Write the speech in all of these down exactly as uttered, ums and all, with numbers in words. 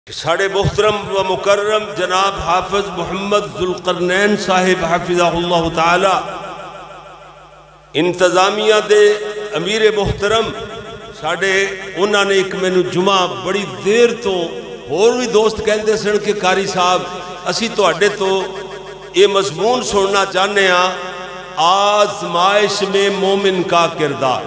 کہ ساڑھے محترم و مکرم جناب حافظ محمد ذوالقرنین صاحب حفظہ اللہ تعالی انتظامیہ دے امیر محترم ساڑھے انہوں نے ایک مینو جمعہ بڑی دیر تو اور بھی دوست کہندے سن کہ قاری صاحب اسی تو اڈے تو یہ مضمون سننا چاہنے ہیں آزمائش میں مومن کا کردار۔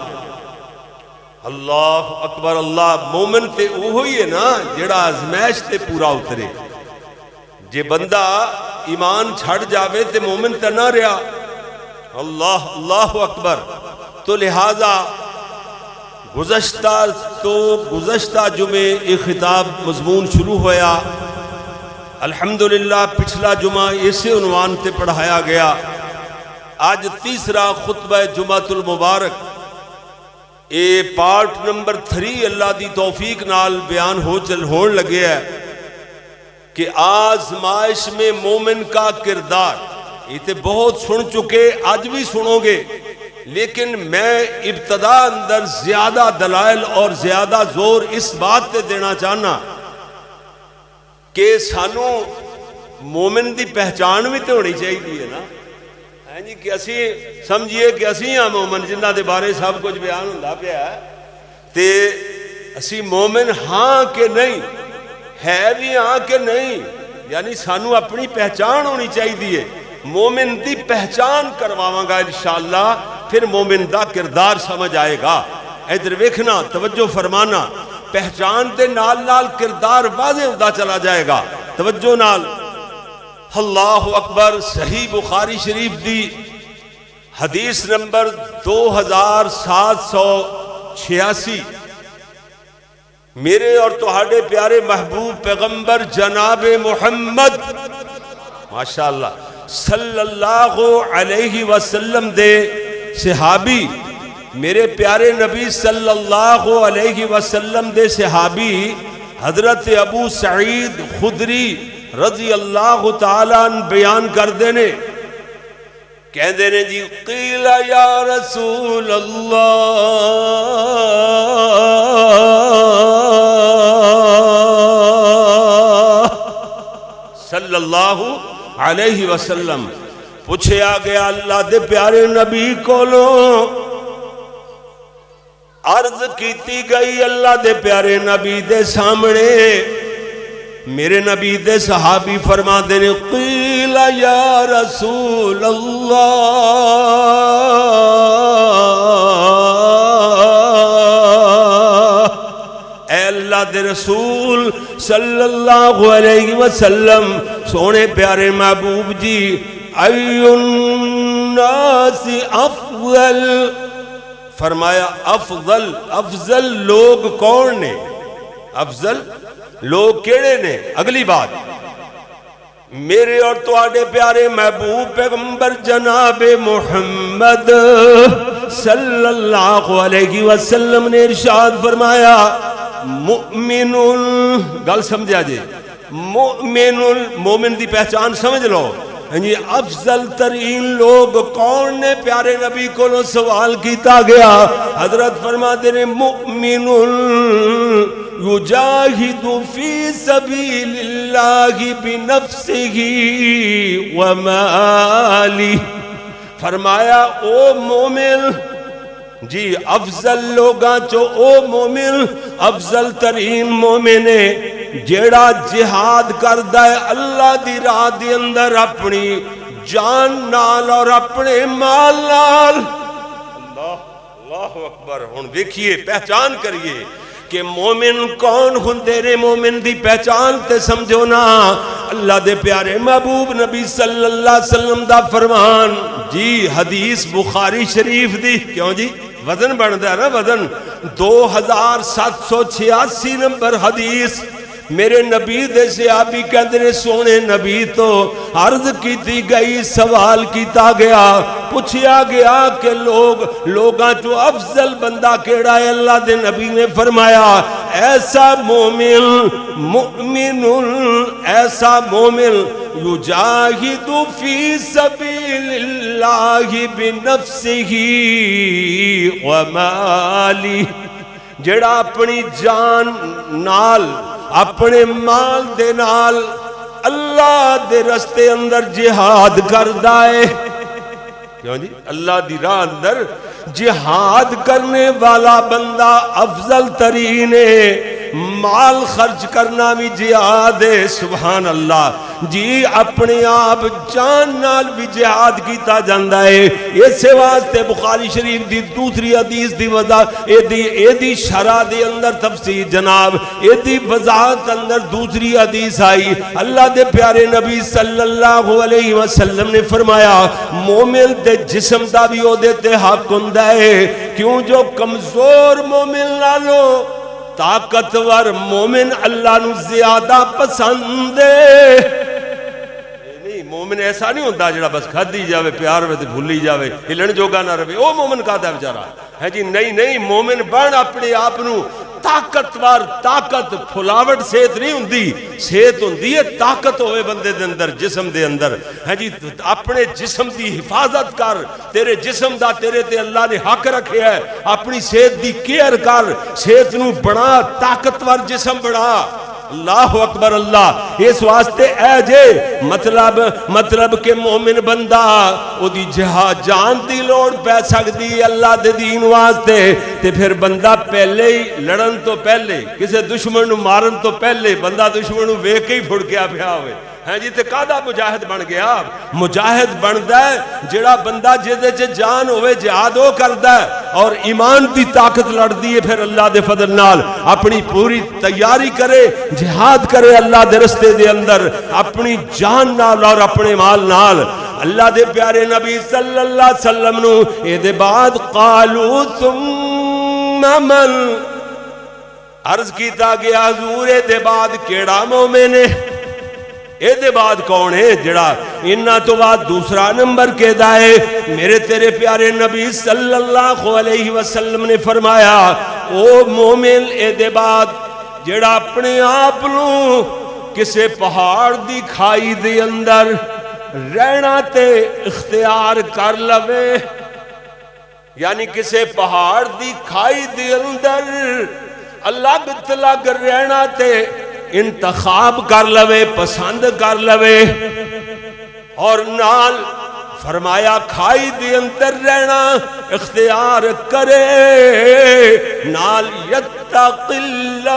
اللہ اکبر، اللہ مومن تے وہی ہے نا جڑا آزمائش تے پورا اترے۔ جے بندہ ایمان چھڑ جاوے تے مومن تے نہ رہا۔ اللہ اللہ اکبر۔ تو لہذا گزشتہ تو گزشتہ جمعے ایک خطاب مضمون شروع ہویا، الحمدللہ پچھلا جمعہ اسے عنوان تے پڑھایا گیا۔ آج تیسرا خطبہ جمعۃ المبارک اے پارٹ نمبر تھری اللہ دی توفیق نال بیان ہو چل ہون لگے ہے کہ آزمائش میں مومن کا کردار۔ یہ تے بہت سن چکے، آج بھی سنو گے، لیکن میں ابتدا اندر زیادہ دلائل اور زیادہ زور اس بات تے دینا چاہنا کہ سانو مومن دی پہچان بھی تے ہونی چاہیے نا، جی کہ اسی سمجھئے کہ اسی ہاں مومن جنہ دے بارے سب کچھ بیان ہوندا پیا ہے تے اسی مومن ہاں کہ نہیں، ہے بھی ہاں کہ نہیں، یعنی سانو اپنی پہچان ہونی چاہیے۔ مومن دی پہچان کرواواں گا انشاءاللہ، پھر مومن دا کردار سمجھ آئے گا۔ ادھر ویکھنا، توجہ فرمانا، پہچان دے نال نال کردار واضح ہوتا چلا جائے گا۔ توجہ نال، اللہ اکبر۔ صحیح بخاری شریف دی حدیث نمبر دو ہزار سات سو چھیاسی، میرے اور تہاڈے پیارے محبوب پیغمبر جناب محمد ماشاءاللہ صلی اللہ علیہ وسلم دے صحابی، میرے پیارے نبی صلی اللہ علیہ وسلم دے صحابی حضرت ابو سعید خدری رضی اللہ تعالیٰ عنہ بیان کر دینے، کہہ دینے جی قیل یا رسول اللہ صلی اللہ علیہ وسلم، پوچھے آگیا اللہ دے پیارے نبی کو لو، عرض کیتی گئی اللہ دے پیارے نبی دے سامنے، میرے نبی دے صحابی فرما دینے قیل یا رسول اللہ، اے اللہ دے رسول صلی اللہ علیہ وسلم، سونے پیارے محبوب جی، ای الناس افضل، فرمایا افضل افضل لوگ کون نے؟ افضل لوگ کیڑے نے؟ اگلی بات، میرے اور تواڈے پیارے محبوب پیغمبر جناب محمد صلی اللہ علیہ وسلم نے ارشاد فرمایا مؤمن، گل سمجھا جے، مؤمن، مومن دی پہچان سمجھ لو، یہ افضل ترین لوگ کون نے؟ پیارے نبی کو لو سوال کیتا گیا، حضرت فرما دینے مؤمن یجاہد فی سبیل اللہ بنفسہ ومالہ، فرمایا او مومن جی افضل لوگاں چو او مومن افضل ترین مومن ہے جیڑا جہاد کردہ ہے اللہ دی راہ دی اندر اپنی جان نال اور اپنے مال نال۔ اللہ اللہ اکبر۔ ہن دیکھیے، پہچان کریے کہ مومن کون ہوندے نے، مومن دی پہچان تے سمجھو نا، اللہ دے پیارے محبوب نبی صلی اللہ علیہ وسلم دا فرمان جی، حدیث بخاری شریف دی، کیوں جی وزن بڑھتا ہے نا، وزن دو ہزار سات سو چھیاسی نمبر حدیث، میرے نبی دے صحابی کہتے ہیں سونے نبی تو عرض کی تھی گئی، سوال کیتا گیا، پوچھیا گیا کہ لوگ لوگاں جو افضل بندہ کیڑا ہے؟ اللہ دے نبی نے فرمایا ایسا مومن، مؤمن ایسا مومن یجاہد فی سبیل اللہ بنفسہ ومالہ، جڑا اپنی جان نال اپنے مال دے نال اللہ دے رستے اندر جہاد کردا ہے. کیوں جی؟ اللہ دی راہ اندر جہاد کرنے والا بندہ افضل ترین ہے. مال خرچ کرنا بھی جہاد ہے. سبحان اللہ جی. اپنے آپ جان نال بھی جہاد کیتا جاندہ ہے. اسے واسطے بخاری شریف دی دوسری حدیث دی وضع اے دی اے دی شرح دے اندر تفسیر جناب اے دی وضاحت اندر دوسری حدیث آئی. اللہ دے پیارے نبی صلی اللہ علیہ وسلم نے فرمایا مومن دے جسم دا بھی او دیتے حق ہوندا ہے. کیوں جو کمزور مومن نالو طاقتور مومن اللہ نو زیادہ پسند ہے. نہیں مومن ایسا نہیں ہوتا جڑا بس کھدی جاوے پیار میں تے بھولی جاوے ہلن جوگا نہ رہے. او مومن کا دا بیچارہ ہے جی. نہیں نہیں مومن بن اپنے آپ نو طاقتور. طاقت پھلاوٹ صحت نہیں ہوندی. صحت ہوندی ہے طاقت ہوئے بندے دے اندر جسم دے اندر ہے جی. اپنے جسم دی حفاظت کر. تیرے جسم دا تیرے تے اللہ نے حق رکھے ہے. اپنی صحت دی کیئر کر. صحت نو بنا طاقتور جسم بنا. اللہ اکبر اللہ. اس واسطے اے جے مطلب مطلب کہ مومن بندہ او دی جہاد جان دی لوڑ پہ سکتی اللہ دے دین واسطے تے پھر بندہ پہلے ہی لڑن تو پہلے کسے دشمن نو مارن تو پہلے بندہ دشمن نو ویکھ کے ہی پھڑ کے پیا ہوئے. ہاں جی تے کادا مجاہد بن گیا. مجاہد بندا ہے جڑا بندہ جدے چ جان ہوئے جہاد او کردا ہے اور ایمان دی طاقت لڑدی ہے. پھر اللہ دے فضل نال اپنی پوری تیاری کرے جہاد کرے اللہ دے رستے دے اندر اپنی جان نال اور اپنے مال نال. اللہ دے پیارے نبی صلی اللہ علیہ وسلم نو اے دے بعد قالو ثم من عرض کیتا گیا حضور اے دے بعد کیڑا مومن ہے. اے دے بعد کون ہے جڑا انہاں تو بعد دوسرا نمبر کے دائے. میرے تیرے پیارے نبی صلی اللہ علیہ وسلم نے فرمایا او مومن اے دے بعد جڑا اپنے آپ نو کسے پہاڑ دی کھائی دے اندر رہنا تے اختیار کر لوے. یعنی کسے پہاڑ دی کھائی دے اندر الگ تلگ رہنا تے انتخاب کر لوے پسند کر لوے. اور نال فرمایا کھائی دی اندر رہنا اختیار کرے. نال یتق اللہ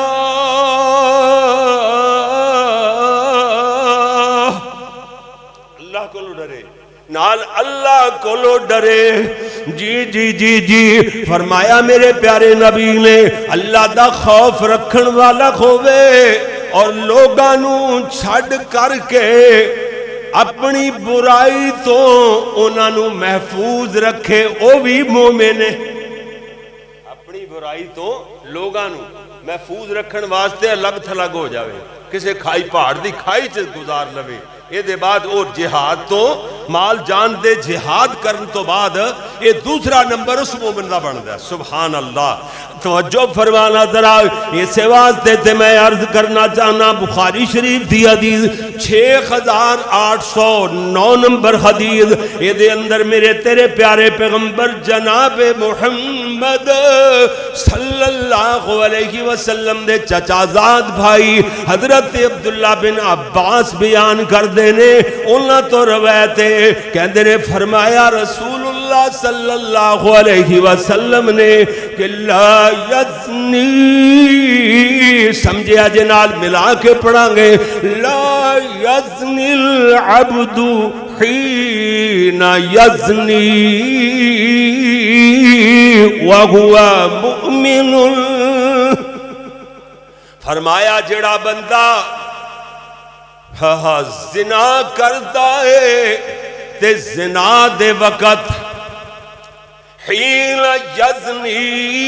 اللہ کو لو ڈرے. نال اللہ کو لو ڈرے. جی جی جی جی فرمایا میرے پیارے نبی نے اللہ دا خوف رکھن والا کھوے اور لوگانو چھڑ کر کے اپنی برائی تو انہاں نو محفوظ رکھے او بھی مومن ہے. اپنی برائی تو لوگانو محفوظ رکھن واسطے الگ تھلگ ہو جاوے کسے کھائی پہاڑ دی کھائی چ گزار لوے. اے دے بعد اور جہاد تو مال جان دے جہاد کرن تو بعد اے دوسرا نمبر اس مومن دا بن دا. سبحان اللہ. توجہ فرمانا ذرا اسے واسطے تے میں عرض کرنا چاہنا بخاری شریف دی حدیث چھ ہزار آٹھ سو نو نمبر حدیث. اے دے اندر میرے تیرے پیارے پیغمبر جناب محمد صلی اللہ علیہ وسلم دے چچا زاد بھائی حضرت عبداللہ بن عباس بیان کر دینے انہاں تو روایتے کہندے نے فرمایا رسول اللہ صلی اللہ علیہ وسلم نے کہ لا یزنی سمجھے جنال ملا کے پڑھاں گے لا یزنی العبد حین یزنی وہو مؤمن. فرمایا جڑا بندہ ہاں زنا کرتا ہے تے زنا دے وقت حین یزنی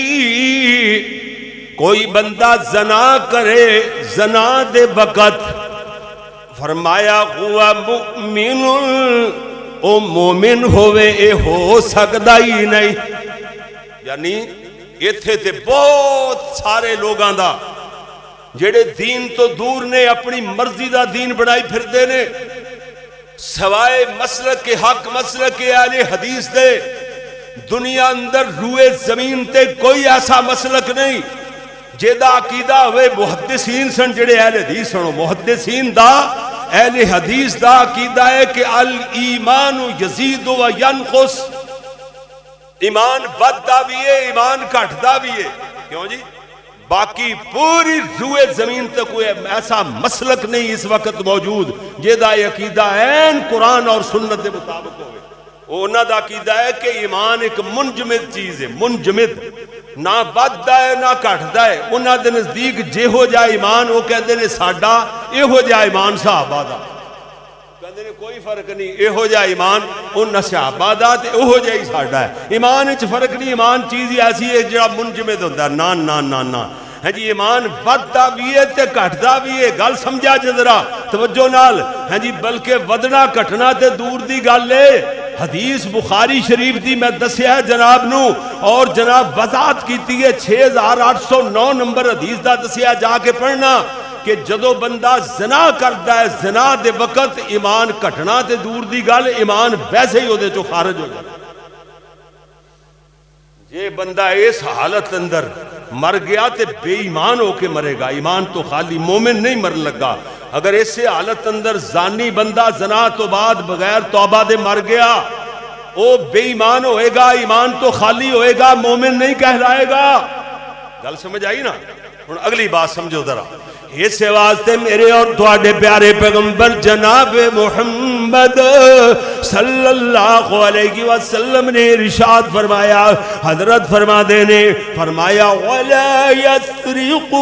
کوئی بندہ زنا کرے زنا دے وقت فرمایا ہوا مؤمن او مومن ہوئے اے ہو سکتا ہی نہیں. یعنی ایتھے تے بہت سارے لوگاں دا جڑے دین تو دور نے اپنی مرضی دا دین بڑھائی پھر دینے سوائے مسلک کے حق مسلک کے اہل حدیث دے دنیا اندر روئے زمین تے کوئی ایسا مسلک نہیں جیدہ عقیدہ ہوئے محدثین سن جڑے اہل حدیث سنو محدثین دا اہل حدیث دا عقیدہ ہے کہ الایمان یزید و ینقص، ایمان بددا بھی ہے ایمان گھٹدا بھی ہے. کیوں جی؟ باقی پوری روئے زمین تک کوئی ایسا مسلک نہیں اس وقت موجود جیدہ عقیدہ این قرآن اور سنت کے مطابق ہوئے. انہاں دا عقیدہ ہے کہ ایمان ایک منجمد چیز ہے، منجمد، نہ بددا ہے نہ گھٹدا ہے. انہاں دے نزدیک جے ہو جا ایمان وہ کہندے نے ساڈا اے ہو جا ایمان صحابہ دا، کہندے نے کوئی فرق نہیں، اے ہو جا ایمان انہاں صحابہ دا تے او ہو جا ہی ساڈا ہے. ایمان وچ فرق نہیں، ایمان چیز ہی ایسی ہے جڑا منجمد ہوندا ہے. نا نا نا نا ہے جی ایمان بددا بھی ہے تے گھٹدا بھی ہے. گل سمجھا جے ذرا توجہ نال ہے جی، بلکہ ودنا گھٹنا تے دور دی گل ہے. حدیث بخاری شریف دی میں دسیا ہے جناب نو، اور جناب وضاحت کیتی ہے چھ ہزار آٹھ سو نو نمبر حدیث دا دسیا، جا کے پڑھنا کہ جدو بندہ زنا کردا ہے زنا دے وقت ایمان گھٹنا تے دور دی گل، ایمان ویسے ہی ہو دے چو خارج ہو جائے. یہ بندہ اس حالت اندر مر گیا تے بے ایمان ہو کے مرے گا. ایمان تو خالی مومن نہیں مر لگا. اگر اس حالت اندر زانی بندہ زنا تو بعد بغیر توبہ دے مر گیا وہ بے ایمان ہوئے گا، ایمان تو خالی ہوئے گا، مومن نہیں کہلائے گا. گل سمجھ آئی نا؟ اگلی بات سمجھو ذرا. اس واسطے میرے اور تواڈے پیارے پیغمبر جناب محمد صلی اللہ علیہ وسلم نے ارشاد فرمایا، حضرت فرما دینے فرمایا وَلَا يَسْرِقُ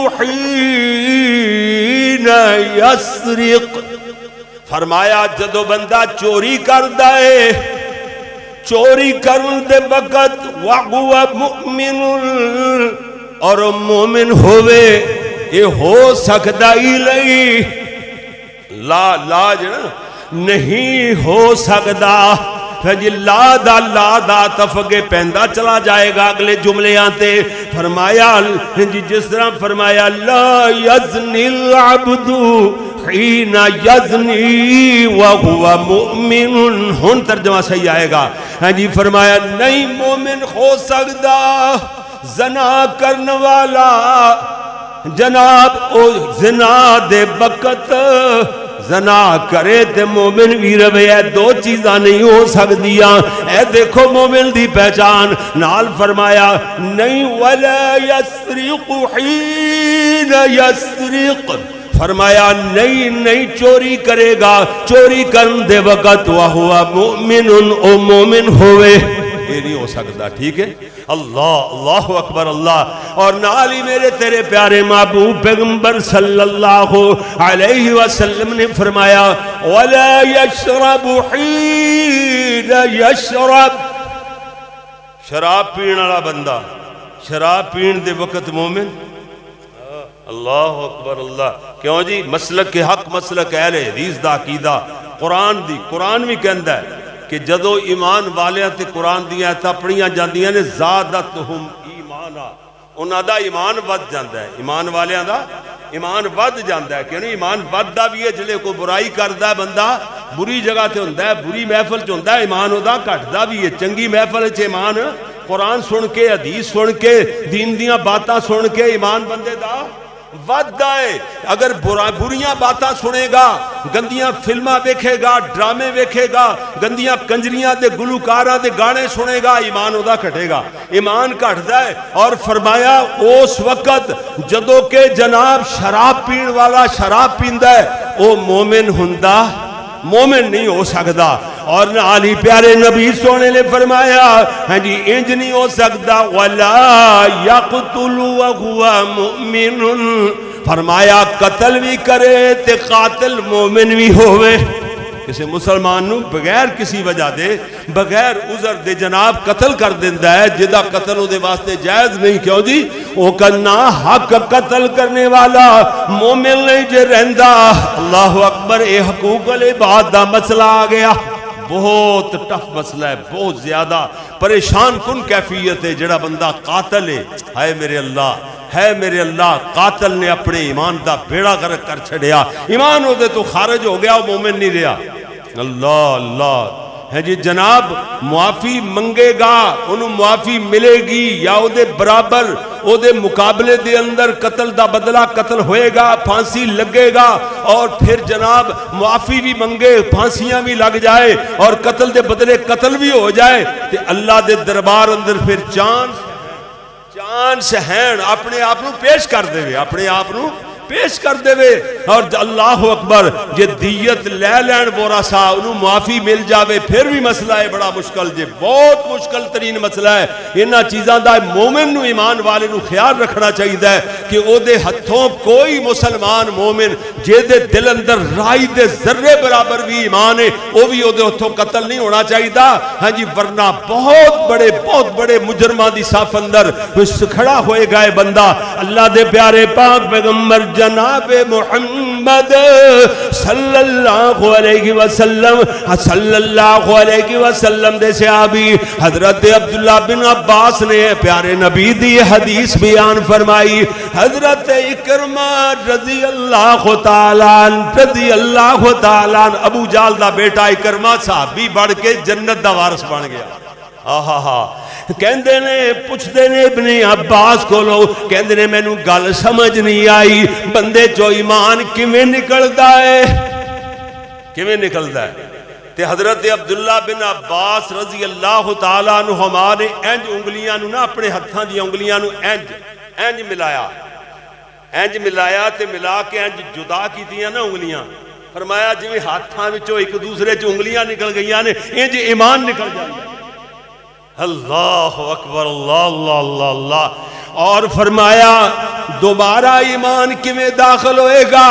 حِينَ يَسْرِقُ، فرمایا جدو بندہ چوری کردہ ہے چوری کرن دے وقت وَهُوَ مُؤْمِنٌ، اور مومن ہوئے یہ ہو سکتا ہی نہیں، لا لا جنا نہیں ہو سکتا. پھر لا دا لا دا تفگے پہندہ چلا جائے گا اگلے جملے آتے. فرمایا جس طرح فرمایا لا یزنی العبد حین یزنی وہو مؤمن، ہن ترجمہ صحیح آئے گا. جی فرمایا نہیں مومن ہو سکتا زنا کرنے والا جناب او زنا دے وقت زنا کرے تے مومن بھی رہے. ہے دو چیزاں نہیں ہو سکدیاں. اے دیکھو مومن دی پہچان نال فرمایا نہیں ولا یسرق حین یسرق، فرمایا نہیں نہیں چوری کرے گا چوری کرن دے وقت وہو مؤمن، او مومن ہوئے، یہ نہیں ہو سکتا. ٹھیک ہے؟ اللہ اللہ اکبر اللہ. اور نالی میرے تیرے پیارے محبوب پیغمبر صلی اللہ علیہ وسلم نے فرمایا وَلَا يَشْرَبُ حِينَ يَشْرَبُ، شراب پین والا بندہ شراب پین دے وقت مومن. اللہ اکبر اللہ. کیوں جی؟ مسلک کے حق مسلک اہل حدیث دا عقیدہ قرآن دی. قرآن بھی کہندا ہے کہ جدو ایمان والیاں تے قرآن دیا تا پڑھیاں جاندیاں نے زادتہم ایمانا، انہاں دا ایمان ود جاندہ ہے. ایمان والیاں دا ایمان ود جاندہ ہے. کیوں نہیں؟ ایمان ود دا بھی ہے جلے کو برائی کردہ بندہ بری جگہ تے ہوندہ ہے، بری محفل چ ہوندہ ہے ایمان ہو دا کٹ دا بھی ہے. چنگی محفل چ ایمان قرآن سن کے حدیث سن کے دین دیاں باتاں سن کے ایمان بندے دا ود آئے. اگر بریاں باتاں سنے گا، گندیاں فلمہ ویکھے گا، ڈرامے ویکھے گا، گندیاں کنجریاں دے گلوکاراں دے گانے سنے گا، ایمان ادا کٹے گا، ایمان کٹ جائے. اور فرمایا اس وقت جدو کہ جناب شراب پین والا شراب پیندا ہے او مومن ہوندا مومن نہیں ہو سکتا. اور علی پیارے نبی سونے نے فرمایا ہاں جی انج نہیں ہو سکتا وَلَا يَقْتُلُ وَهُوَ مُؤْمِنٌ، فرمایا قتل بھی کرے تے قاتل مومن بھی ہوئے. کسی مسلمان نو بغیر کسی وجہ دے بغیر عذر دے جناب قتل کر دیندہ ہے جدہ قتل دے واسطے جائز نہیں. کیوں جی؟ وہ کرنا حق قتل کرنے والا مومن نہیں جے رہندہ. اللہ اکبر. اے حقوق العباد دا مسئلہ آ گیا. بہت ٹف مسئلہ ہے، بہت زیادہ پریشان کن کیفیت ہے. جڑا بندہ قاتل ہے، ہائے میرے اللہ ہے میرے اللہ، قاتل نے اپنے ایمان دا بیڑا غرق کر چھڑیا، ایمان ہو دے تو خارج ہو گیا، وہ مومن نہیں رہا. اللہ اللہ ہے جی جناب معافی منگے گا انہوں معافی ملے گی یا او دے برابر او دے مقابلے دے اندر قتل دا بدلہ قتل ہوئے گا پھانسی لگے گا اور پھر جناب معافی بھی منگے پھانسیاں بھی لگ جائے اور قتل دے بدلے قتل بھی ہو جائے تے اللہ دے دربار اندر پھر چانس چانس ہیں اپنے آپ نو پیش کر دے اپنے آپ نو پیش کر دے وے اور اللہ اکبر جے دیت لے لین ورثہ انہوں معافی مل جاوے پھر بھی مسئلہ ہے بڑا مشکل جے بہت مشکل ترین مسئلہ ہے انہاں چیزاں دا مومن نو ایمان والے نو خیال رکھنا چاہیے ہے کہ او دے ہتھوں کوئی مسلمان مومن جے دے دل اندر رائی دے ذرے برابر بھی ایمان ہے او بھی او دے ہتھوں قتل نہیں ہونا چاہیے ہاں جی ورنہ بہت بڑے بہت بڑے مجرمہ دی صف اندر کھڑا ہوئے گئے بندہ اللہ دے پیارے پاک پیغمبر جناب محمد صلی اللہ علیہ وسلم صلی اللہ علیہ وسلم دے صحابی حضرت عبداللہ بن عباس نے پیارے نبی دی حدیث بیان فرمائی حضرت اکرمہ رضی اللہ تعالیٰ رضی اللہ تعالیٰ ابو جال دا بیٹا اکرمہ صحابی بڑھ کے جنت دا وارث بن گیا آہا ہا کہندے نے پوچھ دے نے ابن عباس کو لو کہندے نے میں نو گل سمجھ نہیں آئی بندے جو ایمان کیویں نکلدا ہے کیویں نکلدا ہے تے حضرت عبداللہ بن عباس رضی اللہ تعالیٰ عنہما نے انج انگلیاں نو نا اپنے ہتھاں دی انگلیاں نو انج انج ملایا انج ملایا تے ملا کے انج جدا کیتیاں نا انگلیاں فرمایا جویں ہاتھاں وچوں ایک دوسرے چ انگلیاں نکل گئیاں نے انج ایمان نکل جاندا اللہ اکبر اللہ اللہ اللہ اللہ اور فرمایا دوبارہ ایمان کیویں داخل ہوئے گا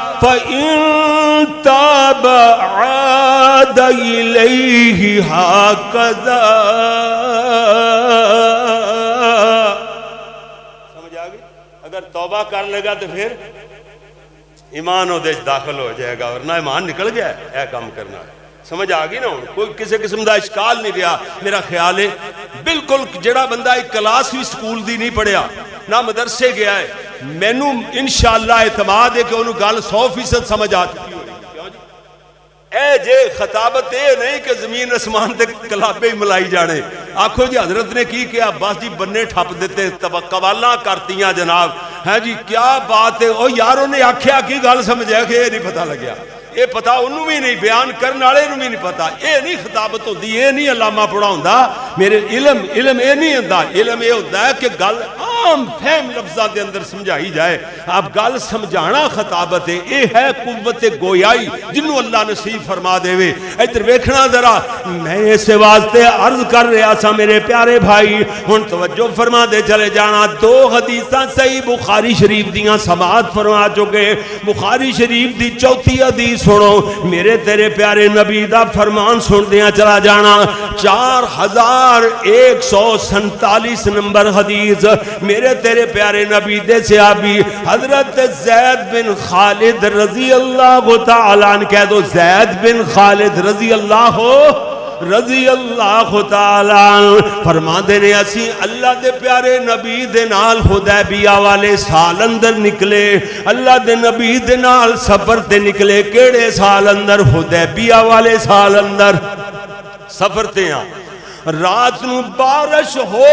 فَإِن تَابَ عَادَ إِلَيْهِ هَكَذَا سمجھ آگئی اگر توبہ کر لے گا تو پھر ایمان ہو دیش داخل ہو جائے گا ورنہ ایمان نکل گیا ہے اے کام کرنا ہے سمجھ آگئی نا کوئی کسی قسم دا اشکال نہیں رہا میرا خیال ہے بالکل جڑا بندہ ایک کلاس بھی سکول دی نہیں پڑھیا نہ مدرسے گیا ہے مینوں انشاءاللہ اعتماد ہے کہ انہوں گل سو فیصد سمجھ آ چکی ہوئی اے جے خطابت اے نہیں کہ زمین اسمان تے کلابے ہی ملائی جانے آنکھو جی حضرت نے کی کہ عباس جی بننے ٹھپ دیتے قوالاں کرتیاں جناب ہے جی کیا بات ہے او یاروں نے آکھیا کی گل سمجھے کہ یہ نہیں پتہ لگیا یہ پتا انہوں بھی نہیں بیان کرنے والے انہوں بھی نہیں پتا یہ نہیں خطابت ہوتی یہ نہیں علامہ پڑھا ہوندا میرے علم علم یہ نہیں ہوندا علم یہ ہوتا ہے کہ گل عام فہم لفظاں دے اندر سمجھائی جائے اب گل سمجھانا خطابت ہے یہ ہے قوت گویائی جنہوں اللہ نصیب فرما دے وے ادھر ویکھنا ذرا میں اس واسطے عرض کر رہا سا میرے پیارے بھائی ہن توجہ فرما دے چلے جانا دو حدیثاں صحیح بخاری شریف دیاں سماعت فرما چکے بخاری شریف دی چوتھی حدیث سنو میرے تیرے پیارے نبی دا فرمان سن دیا چلا جانا چار ہزار ایک سو سنتالیس نمبر حدیث میرے تیرے پیارے نبی دے صحابی حضرت زید بن خالد رضی اللہ تعالیٰ عنہ کہہ دو زید بن خالد رضی اللہ رضی اللہ تعالیٰ فرما دینے اسی اللہ دے پیارے نبی دے نال حدیبیہ والے سال اندر نکلے اللہ دے نبی دے نال سفر تے نکلے کیڑے سال اندر حدیبیہ والے سال اندر سفر تے ہیں رات نو بارش ہو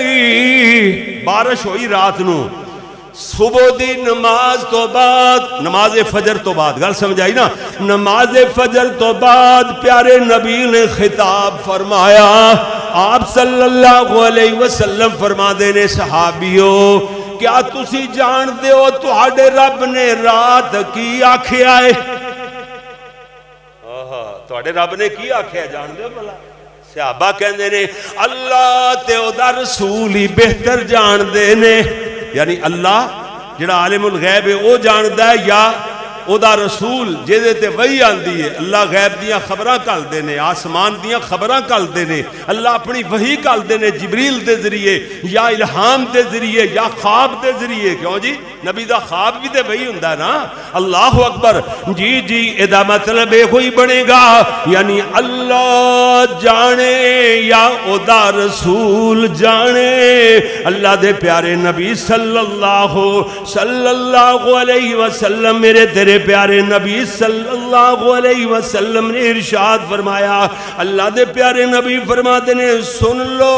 گئی بارش ہوئی رات نو صبح دی نماز تو بعد نماز فجر تو بعد گل سمجھائی نا نماز فجر تو بعد پیارے نبی نے خطاب فرمایا آپ صلی اللہ علیہ وسلم فرما دینے صحابیوں کیا تسی جان دے ہو تہاڈے رب نے رات کی آکھیا ہے تہاڈے رب نے کی آکھیا جان دے ہو بھلا صحابہ کہندے نے اللہ تے او دا رسول ہی بہتر جان دے نے یعنی اللہ جڑا عالم الغیب ہے وہ جاندا ہے یا او دا رسول جے تے وحی آندی ہے اللہ غیب دیاں خبراں کل دے نے آسمان دیاں خبراں کل دے نے اللہ اپنی وحی کل دے نے جبریل دے ذریعے یا الہام دے ذریعے یا خواب دے ذریعے کیوں جی نبی دا خواب بھی تے وہی ہوندا نا. اللہ اکبر. جی جی ادا مطلب یہ ہوئی بنے گا یعنی اللہ جانے یا ادا رسول جانے. اللہ دے پیارے نبی صلی اللہ صلی اللہ علیہ وسلم میرے تیرے پیارے نبی صلی اللہ علیہ وسلم نے ارشاد فرمایا. اللہ دے پیارے نبی فرماتے نے سن لو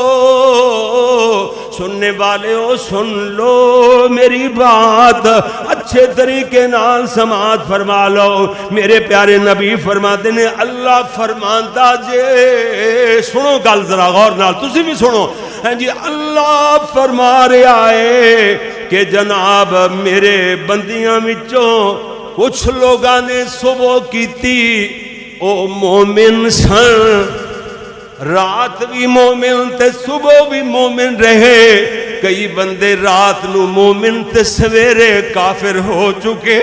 سننے والے ہو سن لو میری بات اچھے طریقے نال سماعت فرما لو. میرے پیارے نبی فرماتے نے اللہ فرماندا جے سنو گل ذرا غور نال تسی بھی سنو. ہاں جی اللہ فرما رہا ہے کہ جناب میرے بندیاں وچوں کچھ لوگاں نے صبح کیتی او مومن سن رات بھی مومن تے صبح بھی مومن رہے. کئی بندے رات نو مومن تے سویرے کافر ہو چکے.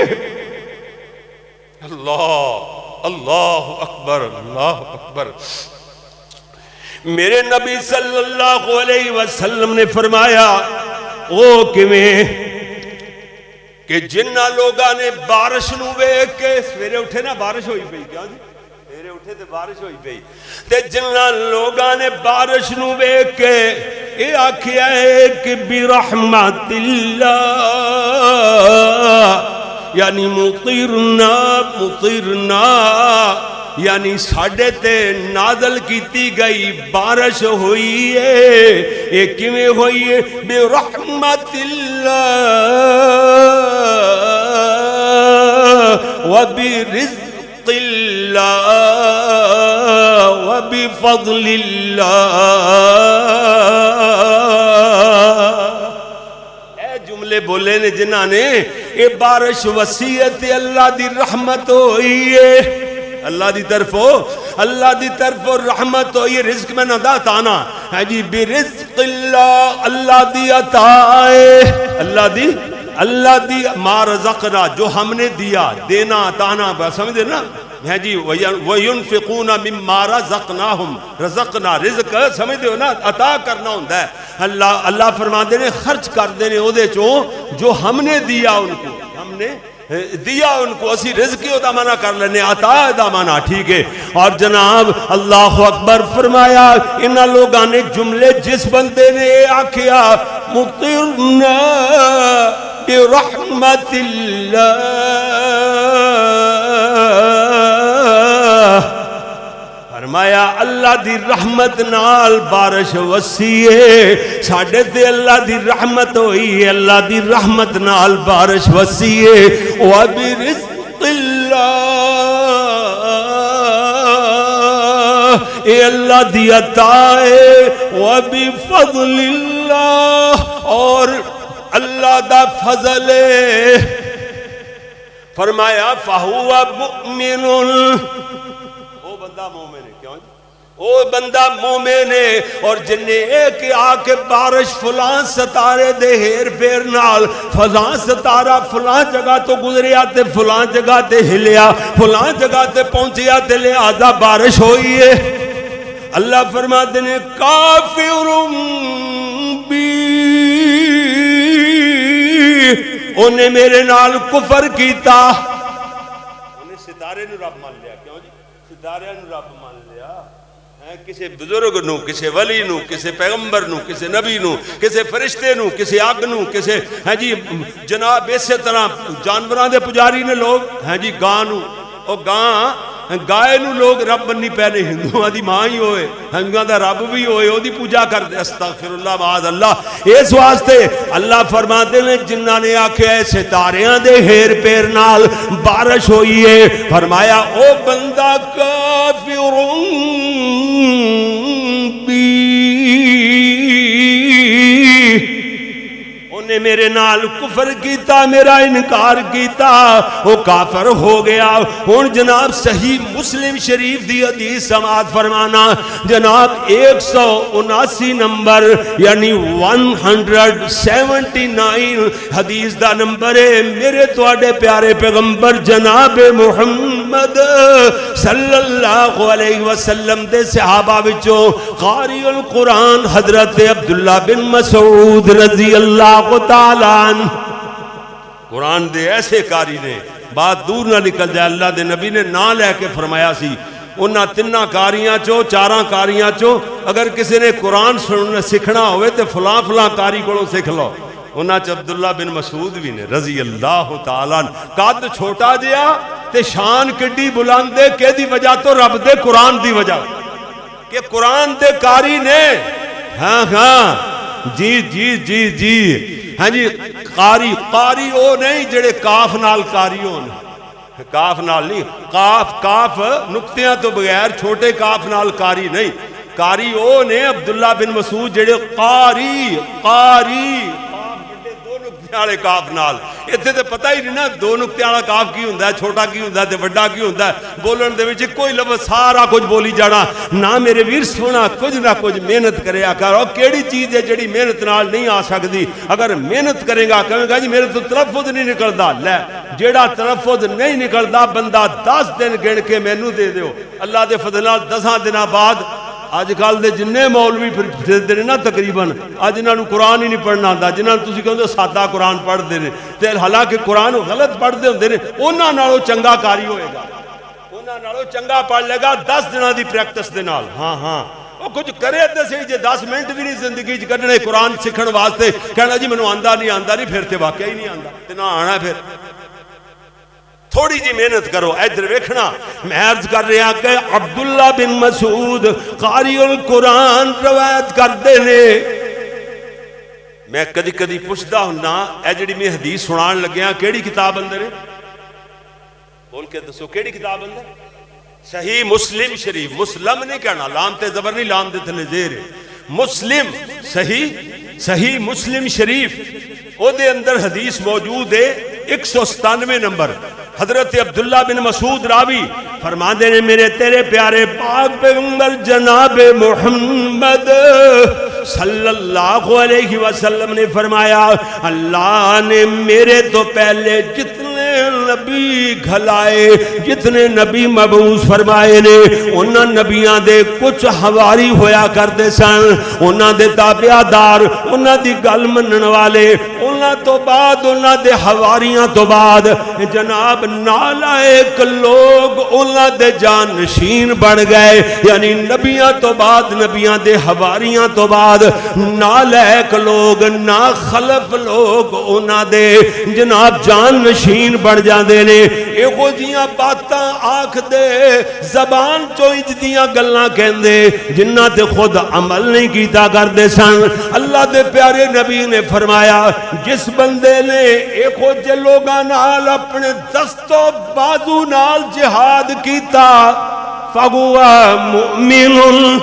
اللہ اللہ اکبر اللہ اکبر. میرے نبی صلی اللہ علیہ وسلم نے فرمایا او کیویں کہ جنہ لوگاں نے بارش نو ویکھ کے سویرے اٹھے نا بارش ہوئی پئی کیا جی سویرے اٹھے تے بارش ہوئی پئی تے جنہ لوگاں نے بارش نو ویکھ کے اے آکھیا ہے کہ برحمت اللہ یعنی مطرنا مطرنا یعنی ساڑھے تے نازل کیتی گئی بارش ہوئی ہے. ایک کیویں ہوئی ہے برحمت اللہ وبرزق اللہ وبفضل اللہ. اے جملے بولے نے جنہاں نے اے بارش وسیعت اللہ دی رحمت ہوئی ہے. اللہ دی طرف ہو اللہ دی طرف ہو رحمت ہو. یہ رزق میں نہ دا تانا ہے جی برزق اللہ اللہ دی عطا ہے. اللہ دی اللہ دی ما رزقنا جو ہم نے دیا دینا تانا سمجھے نا ہے جی وَيُنْفِقُونَ مِمَّا رَزَقْنَاهُمْ رزقنا رزق سمجھے ہو نا عطا کرنا ہوندہ ہے. اللہ اللہ فرما دینے خرچ کر دینے او دے چوں جو ہم نے دیا ان کو ہم نے دیا ان کو اسی رزقی دا معنی کر لینے عطا دا معنی ٹھیک ہے. اور جناب اللہ اکبر فرمایا انہاں لوگاں نے جملے جس بندے نے آکھیا مطرنا برحمت اللہ فرمایا اللہ دی رحمت نال بارش وسیعے ساڑھے تے اللہ دی رحمت ہوئی ہے. اللہ دی رحمت نال بارش وسیعے وَبِرِزْقِ اللَّهِ اے اللہ دی عطا ہے وَبِفَضْلِ اللَّهِ اور اللہ دا فضل ہے. فرمایا فَهُوَ مُؤْمِنٌ وہ بندہ مومن ہے. کیوں وہ بندہ مومن ہے اور جن نے ایک آ کے بارش فلان ستارے دے ہیر پیر نال فلان ستارہ فلان جگہ تو گزریا تے فلان جگہ تے ہلیا فلان جگہ تے پہنچیا تے لہذا بارش ہوئی ہے. اللہ فرماتے ہیں کافر بی انہیں میرے نال کفر کیتا. انہیں ستارے نو رب مان لیا. کیوں جی ستارے نو رب مان لیا. کسی بزرگ نو کسی ولی نو کسی پیغمبر نو کسی نبی نو کسی فرشتے نو کسی آگ نو کسی ہے جی جناب اسی طرح جانوران دے پجاری نے لوگ ہے جی گاں نو او گاں گائے نو لوگ رب بنی پہنے ہندو آدھی ماں ہی ہوئے ہنگاں دا رب بھی ہوئے او دی پوجا کر دے استغفر اللہ معاذ اللہ. اس واسطے اللہ فرماتے ہیں جنہ نے آکھے اے ستاریاں دے ہیر پیر نال بارش ہوئی ہے. فرمایا او بندہ کافرون بی انہیں میرے نال کفر کیتا میرا انکار کیتا وہ کافر ہو گیا. اور جناب صحیح مسلم شریف دی حدیث سماعت فرمانا جناب ایک سو اناسی نمبر یعنی ون ہنڈرڈ سیونٹی نائن حدیث دا نمبر ہے. میرے توڑے پیارے پیغمبر جناب محمد صلی اللہ علیہ وسلم دے صحابہ وچوں قاری القرآن حضرت عبداللہ بن مسعود رضی اللہ تعالیٰ عنہ قرآن دے ایسے کاری نے بات دور نہ نکل جائے. اللہ دے نبی نے نہ لے کے فرمایا سی انہاں تنہ کاریاں چو چاراں کاریاں چو اگر کسی نے قرآن سکھنا ہوئے تو فلاں فلاں کاری کو سکھ لو. انہاں چ عبداللہ بن مسعود بھی نے رضی اللہ تعالیٰ. قد چھوٹا جیا تے شان کڈی بلند ہے کہ دی وجہ تو رب دے قرآن دی وجہ کہ قرآن دے کاری نے. ہاں ہاں جی جی جی جی ہاں جی قاری قاری او نہیں جڑے کاف نال کاری ہون. کاف نال نہیں, کاف کاف نقطیاں تو بغیر چھوٹے کاف نال کاری نہیں. کاری او نے عبداللہ بن مسعود جڑے قاری قاری دو نقطے والے کاف نال. اتنے تو پتہ ہی نہیں نا دو نقطے والا کاف کی ہوندا ہے, چھوٹا کی ہوندا ہے تے بڑا کی ہوندا ہے. بولن دے وچ کوئی لفظ سارا کچھ بولی جانا. نہ میرے ویر سونا کچھ نہ کچھ محنت کریا کرو. کیڑی چیز ہے جڑی محنت نال نہیں آ سکتی؟ اگر محنت کرے گا کہے گا جی میرے تو تلفظ نہیں نکلدا. لے جیڑا تلفظ نہیں نکلدا بندہ دس دن گن کے مینوں دے دیو. اللہ دے فضل نال دساں دناں بعد آج کل دے جننے مولوی پھردے نے نا تقریباً آج انہاں نوں قرآن ہی نہیں پڑھنا آندا. جنہاں نوں تسی کہندے سادہ قرآن پڑھ دے نے تے حالانکہ قرآن غلط پڑھ دے ہوندے نے انہاں نالوں چنگا کاری ہوئے گا. انہاں نالوں چنگا پڑھ لے گا دس دناں دی پریکٹس دے نال. ہاں ہاں وہ کچھ کرے تے صحیح جے دس منٹ بھی نہیں زندگی وچ کڈنے قرآن سکھن واسطے کہنا جی مینوں آندا نہیں آندا نہیں پھر تے واقعی ہی نہیں آندا تے نہ آنا. پھر تھوڑی جی محنت کرو. ادھر ویکھنا میں عرض کر رہا کہ عبداللہ بن مسعود قاری القرآن روایت کرتے نے. میں کدی کدی پوچھدا ہوندا اے جڑی میں حدیث سنان لگیا کیڑی کتاب اندر ہے؟ بول کے دسو کیڑی کتاب اندر؟ صحیح مسلم شریف. مسلم نہیں کہنا, لام تے زبر نہیں, لام دے تھلے زیر ہے. مسلم صحیح صحیح مسلم شریف او دے اندر حدیث موجود ہے ایک سو ستانوے نمبر. حضرت عبداللہ بن مسعود راوی فرماندے نے میرے تیرے پیارے پاک پیغمبر جناب محمد صلی اللہ علیہ وسلم نے فرمایا اللہ نے میرے تو پہلے جتنے نبی گھلائے جتنے نبی مبعوث فرمائے نے انہاں نبیاں دے کچھ حواری ہویا کردے سن, انہاں دے تابعدار, انہاں دی گل منن والے. انہاں تو بعد انہاں دے حواریاں تو بعد جناب نالائق لوگ انہاں دے جانشین بن گئے. یعنی نبیاں تو بعد نبیاں دے حواریاں تو بعد نالائق لوگ ناخلف لوگ انہاں دے جناب جانشین بن جاندے نے. ایہو جیاں باتاں آکھ دے زبان چوئج دیاں گلاں کہندے جنہاں تے خود عمل نہیں کیتا کردے سن. اللہ دے پیارے نبی نے فرمایا جس بندے نے ایہو جے لوگاں نال اپنے دست و بازو نال جہاد کیتا فَهُوَ مُؤْمِنٌ.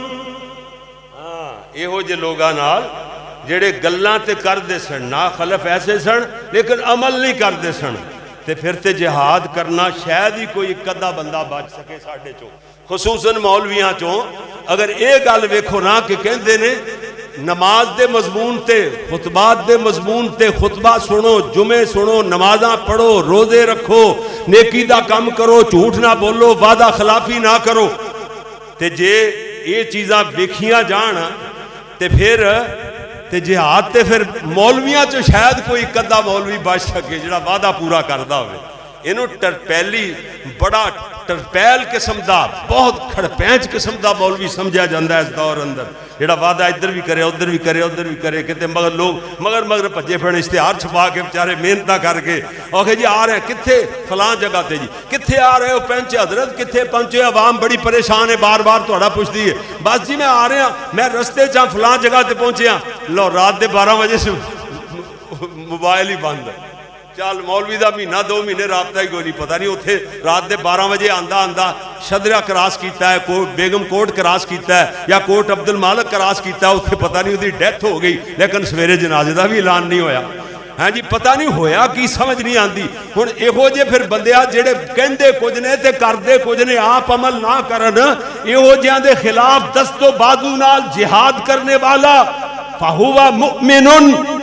ہاں ایہو جے لوگاں نال جڑے گلاں تے کردے سن نا خلف ایسے سن لیکن عمل نہیں کردے سن تے پھر تے جہاد کرنا شاید ہی کوئی قدہ بندہ بچ سکے ساڑھے چو خصوصاً مولویاں چو. اگر ایک گل ویکھو نا کہ کہندے نے نماز دے مضمون تے خطبات دے مضمون تے خطبہ سنو, جمعے سنو, نمازاں پڑھو, روزے رکھو, نیکی دا کم کرو, جھوٹ نہ بولو, وعدہ خلافی نہ کرو. تے جے یہ چیزاں ویکھیاں جان تے پھر تے جہاد تے پھر مولویاں چو شاید کوئی قدہ مولوی بچ سکے جڑا وعدہ پورا کردا ہوئے. انہوں ٹرپیلی بڑا ٹرپیل قسم دا بہت کھڑپینچ قسم دا مولوی سمجھا جاندہ ہے اس دور اندر جڑا وعدہ ادھر بھی کرے ادھر بھی کرے ادھر بھی کرے کہتے مگر لوگ مگر مگر پجے پھڑنے اشتہار چھپا کے بیچارے محنت کر کے اوکے جی آ رہے ہیں کتھے فلاں جگہ تے جی کتھے آ رہے ہو پہنچے حضرت کتھے پہنچے عوام بڑی پریشان ہے بار بار تھوڑا پوچھتی ہے بس جی میں آ رہے ہیں میں رستے چاہ فلاں جگہ تے پہنچے ہیں لو رات دے بارہ بجے سے موبائل ہی بند ہے چال مولوی دا مہینہ دو مہینے رابطہ ہی کوئی نہیں پتہ نہیں اتھے رات دے بارہ بجے آندہ آندہ شدرہ کراس کیتا ہے بیگم کوٹ کراس کیتا ہے یا کوٹ عبد المالک کراس کیتا ہے اتھے پتہ نہیں اتھی ڈیتھ ہو گئی لیکن سویرے جنازے دا بھی اعلان نہیں ہویا ہاں جی پتہ نہیں ہویا کی سمجھ نہیں آندی ہن ایہو جے پھر بندیاں جڑے کہندے کچھ نے تے کردے کچھ نے آپ عمل نہ کرن ایہو جیاں دے خلاف دست و بازو نال جہاد کرنے والا فَهُوَ مُؤْمِنٌ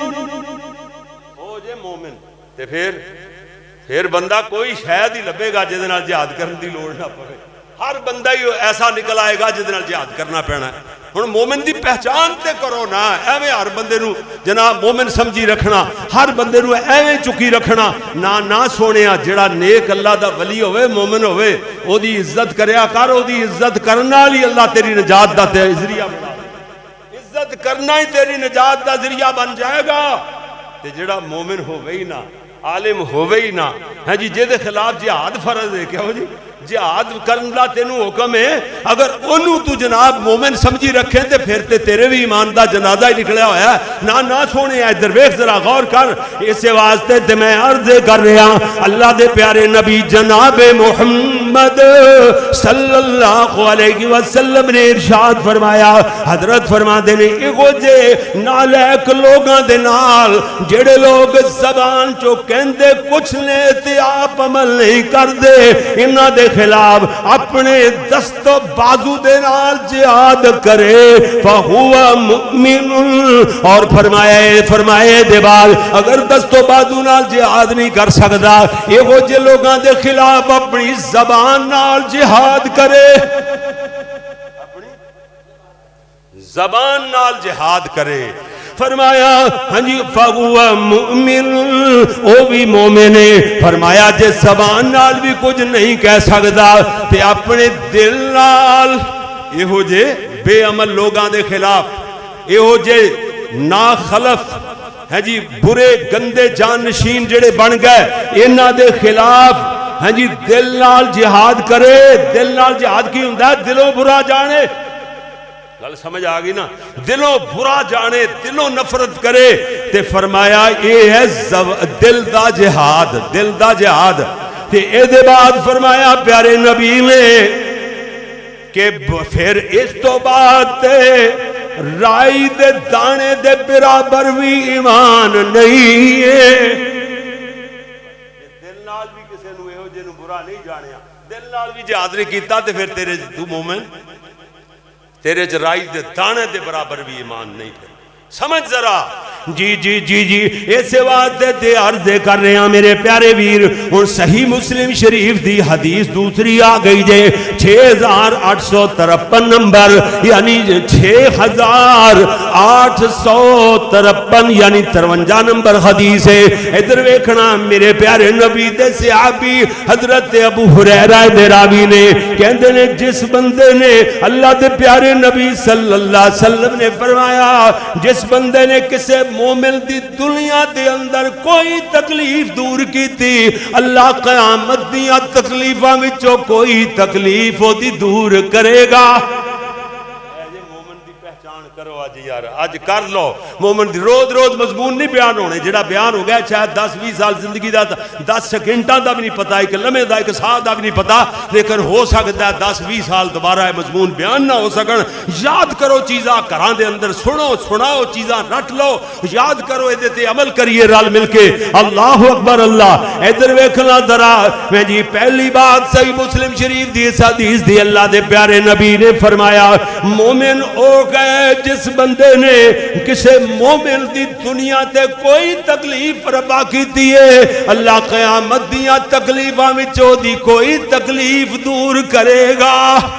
تے پھر پھر بندہ کوئی شاید ہی لبے گا جدے نال جہاد کرن دی لوڑ نہ پوے ہر بندہ ہی ایسا نکل آئے گا جدے نال جہاد کرنا پینا ہے ہن مومن دی پہچان تے کرو نا، ایویں ہر بندے نو جناب مومن سمجھی رکھنا، ہر بندے نو ایویں چکی رکھنا نا نا سونیا جڑا نیک اللہ دا ولی ہوئے مومن ہوئے او دی عزت کریا کر، او دی عزت کرنا لی اللہ تیری نجات دا تے ذریعہ بنا، عزت کرنا ہی تیری نجات دا ذریعہ بن جائے گا۔ تے جڑا مومن ہوئے ہی نا، عالم ہوئے ہی نا، ہاں جی جے دے خلاف جہاد فرض ہے، کیا ہو جی جہاد کرنا تینوں حکم ہے، اگر انہوں تو جناب مومن سمجھی رکھیں تے پھر تے تیرے بھی ایمان دا جنازہ ہی نکلیا ہویا ہے نا نا سونے آئے درویخ ذرا غور کر۔ اسے واسطے تے میں عرض کر رہا اللہ دے پیارے نبی جناب محمد صلی اللہ علیہ وسلم نے ارشاد فرمایا، حضرت فرما دینے اگو جے نالیک لوگاں دے نال جڑے لوگ زبان چو کہندے کچھ لے تے آپ عمل نہیں کر دے، انہاں دے خلاف اپنے دست و بازو دے نال جہاد کرے فہوا مؤمن، اور فرمائے فرمائے دے بعد اگر دست و بازو نال جہاد نہیں کر سکتا یہ وہ جے لوگاں دے خلاف اپنی زبان نال جہاد کرے، اپنی زبان نال جہاد کرے، فرمایا ہاں جی فَهُوَ مُؤْمِنٌ او بھی مومن ہے، فرمایا جے زبان نال بھی کچھ نہیں کہہ سکتا تے اپنے دل نال یہ ہو جے بے عمل لوگاں دے خلاف یہ ہو جے ناخلف ہاں جی برے گندے جانشین جڑے بن گئے انہاں دے خلاف ہاں جی دل نال جہاد کرے، دل نال جہاد کی ہوندہ ہے دلوں برا جانے، گل سمجھ آگئی نا، دلوں برا جانے دلوں نفرت کرے تے فرمایا یہ ہے دل دا جہاد، دل دا جہاد۔ تے اے دے بعد فرمایا پیارے نبی نے کہ پھر اس تو بعد تے رائی دے دانے دے برابر بھی ایمان نہیں ہے، دل نال بھی کسے نو اے ہو جے نو برا نہیں جانیا، دل نال بھی جہاد نہیں کیتا تے پھر تیرے تو مومن تیرے جرائی دے دانے دے برابر بھی ایمان نہیں تھے، سمجھ ذرا جی جی جی جی ایسے واسطے تے عرضے کر رہے ہیں میرے پیارے ویر۔ ان صحیح مسلم شریف دی حدیث دوسری آ گئی جے چھ ہزار آٹھ سو ترپن نمبر یعنی چھ ہزار آٹھ سو ترپن یعنی ترونجا نمبر حدیث ہے۔ ادھر ویکھنا میرے پیارے نبی دے صحابی حضرت ابو ہریرہ دے راوی نے کہندے نے جس بندے نے اللہ دے پیارے نبی صلی اللہ علیہ وسلم نے فرمایا جس بندے نے کسے مومن دی دنیا دے اندر کوئی تکلیف دور کی تھی اللہ قیامت دیا تکلیفاں وچوں کوئی تکلیف ہو دی دور کرے گا۔ کرو آج یار آج کر لو مومن دی روز روز مضمون نہیں بیان ہونے جڑا بیان ہو گیا شاید دس بیس سال زندگی دا دس سیکنڈاں دا بھی نہیں پتا ایک لمحے دا ایک سال دا بھی نہیں پتا لیکن ہو سکتا ہے دس بیس سال دوبارہ مضمون بیان نہ ہو سکن۔ یاد کرو چیزاں گھراں دے اندر سنو سناؤ چیزاں رٹ لو یاد کرو اے تے عمل کریے رل مل کے۔ اللہ اکبر اللہ ادھر ویکھنا ذرا میں جی پہلی بات صحیح مسلم شریف دی حدیث دی اللہ دے پیارے نبی نے فرمایا مومن او گئے جس بندے نے کسے مومن دی دنیا تے کوئی تکلیف ربا کی دیئے اللہ قیامت دیا تکلیفاں وچوں دی کوئی تکلیف دور کرے گا۔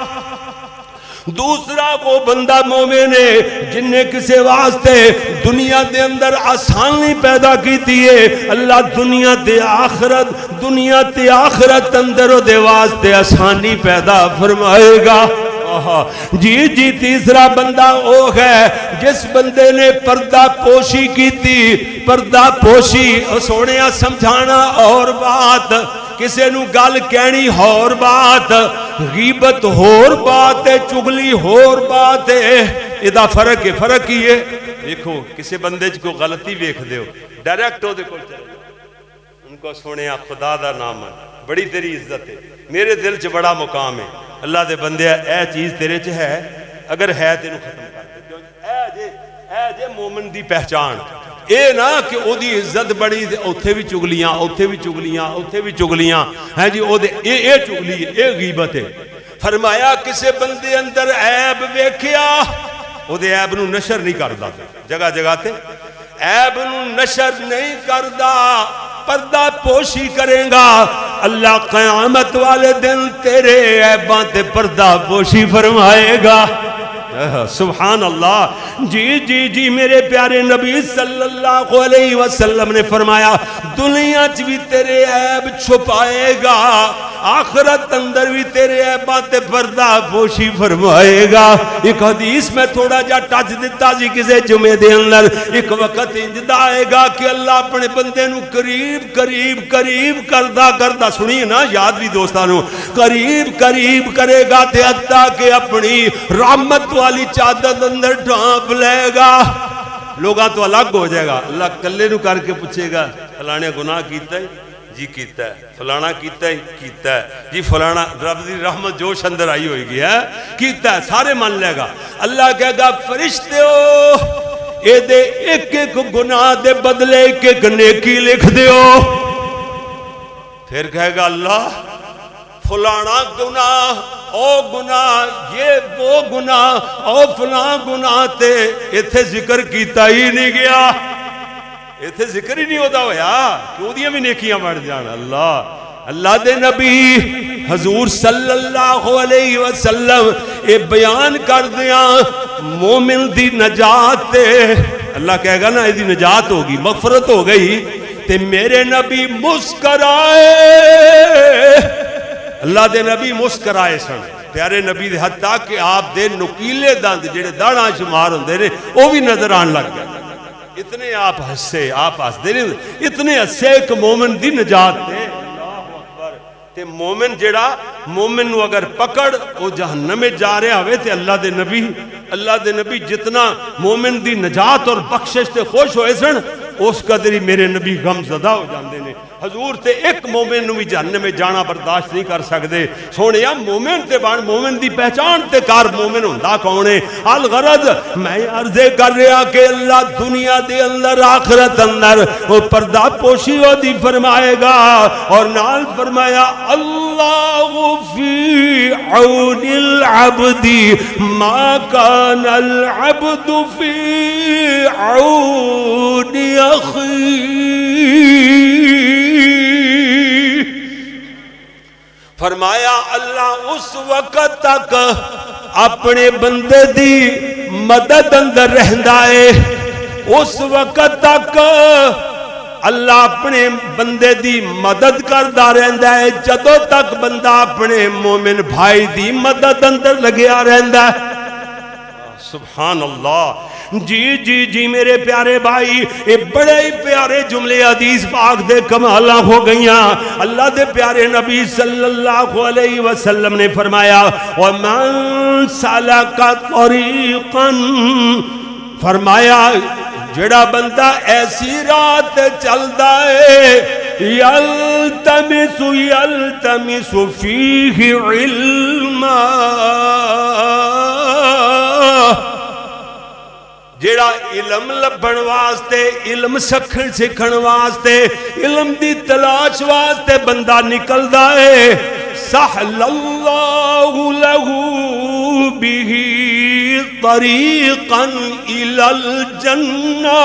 دوسرا وہ بندہ مومن ہے جن نے کسے واسطے دنیا دے اندر آسانی پیدا کی دیئے اللہ دنیا دے آخرت دنیا دے آخرت اندر دے واسطے آسانی پیدا فرمائے گا۔ جی جی تیسرا بندہ وہ ہے جس بندے نے پردہ پوشی کی تھی پردہ پوشی سونیا سمجھانا اور بات کسے نو گل کہنی اور بات غیبت اور بات ہے چگلی اور بات ہے ادا فرق ہے فرق ہی ہے۔ دیکھو کسے بندے کو غلطی ویکھ دیو ڈائریکٹ ہو دیکھو ان کو سونیا خدا دا نام ہے بڑی تیری عزت ہے میرے دل چ بڑا مقام ہے اللہ دے بندے اے چیز تیرے چ ہے اگر ہے تینوں ختم کر دے اے جے اے جے مومن دی پہچان اے نا کہ او دی عزت بڑی اوتھے بھی چگلیاں اوتھے بھی چگلیاں اوتھے بھی چگلیاں ہیں جی او دے اے اے چگلی ہے اے غیبت ہے۔ فرمایا کسے بندے اندر عیب ویکھیا او دے عیب نو نشر نہیں کردا جگہ جگہ تے عیب نو نشر نہیں کردا پردہ پوشی کریں گا اللہ قیامت والے دن تیرے عیباں تے پردہ پوشی فرمائے گا۔ سبحان اللہ. جی جی جی میرے پیارے نبی صلی اللہ علیہ وسلم نے فرمایا دنیا چ بھی تیرے عیب چھپائے گا, آخرت اندر بھی تیرے عیبات پردہ پوشی فرمائے گا. ایک حدیث میں تھوڑا جا ٹچ دیتا جی کسے جمعے دے اندر, ایک وقت انجدہ آئے گا کہ اللہ اپنے بندے نو قریب قریب قریب کردہ کردہ, سنیے نا یاد بھی دوستانو, قریب قریب کرے گا تے حتیٰ کہ اپنی رحمت والی چادر اندر ڈھانپ لے گا. لوگاں تو الگ ہو جائے گا. اللہ کلے نو کر کے پوچھے گا فلانے گناہ کیتا ہے جی کیتا ہے, فلانا کیتا ہے کیتا ہے جی, فلانا رب دی رحمت جوش اندر آئی ہوئی گی ہے کیتا ہے, سارے مان لے گا. اللہ کہے گا فرشتے ہو اے دے ایک ایک گناہ دے بدلے ایک ایک نیکی لکھ دے ہو. پھر کہے گا اللہ فلانا گناہ او گناہ یہ وہ گناہ او فلاں گناہ تے ایتھے ذکر کیتا ہی نہیں گیا, ایتھے ذکر ہی نہیں ہوتا ہویا کیوں دیاں بھی نیکیاں بڑھ جانا. اللہ اللہ دے نبی حضور صلی اللہ علیہ وسلم اے بیان کر دیاں مومن دی نجات تے اللہ کہے گا نا ایدی نجات ہوگی, مغفرت ہو گئی تے میرے نبی مسکرائے. اللہ دے نبی مسکرائے سن, پیارے نبی دے حتیٰ کہ آپ دے نکیلے دند جڑے داڑھاں شمار ہوندے نے وہ بھی نظر آن لگ گیا. اتنے آپ ہسے آپ ہس دے اتنے ہسے ایک مومن دی نجات تے. تے مومن جڑا مومن نو اگر پکڑ او جہنم میں جا رہے ہوئے تے اللہ دے نبی اللہ دے نبی جتنا مومن دی نجات اور بخشش تے خوش ہوئے سن اس قدری میرے نبی غم زدہ ہو جاندے نے. حضور تے ایک مومن نو بھی جہنم میں جانا برداشت نہیں کر سکتے. سونے یا مومن تے بان مومن دی پہچان تے کار مومن ہوندا کون ہے. الغرض میں عرضے کر رہا کہ اللہ دنیا دے اندر آخرت اندر وہ پردہ پوشی ہو دی فرمائے گا, اور نال فرمایا اللہ فی عون العبد ما کان العبد فی عون اخی. فرمایا اللہ اس وقت تک اپنے بندے دی مدد اندر رہندا ہے, اس وقت تک اللہ اپنے بندے دی مدد کردہ رہندا ہے جدوں تک بندہ اپنے مومن بھائی دی مدد اندر لگیا رہندا ہے. سبحان اللہ. جی جی جی میرے پیارے بھائی یہ بڑے ہی پیارے جملے حدیث پاک دے کمالاں ہو گئیاں. اللہ دے پیارے نبی صلی اللہ علیہ وسلم نے فرمایا وَمَن سَلَكَ طَرِيقًا, فرمایا جڑا بندہ ایسی رات چلدا ہے یلتمس یلتمس فیہ علما, جیڑا علم لبن واسطے علم سکھن سکھن واسطے علم دی تلاش واسطے بندہ نکلدا ہے سہل اللہ لہو بہ طریقا الی الجنہ,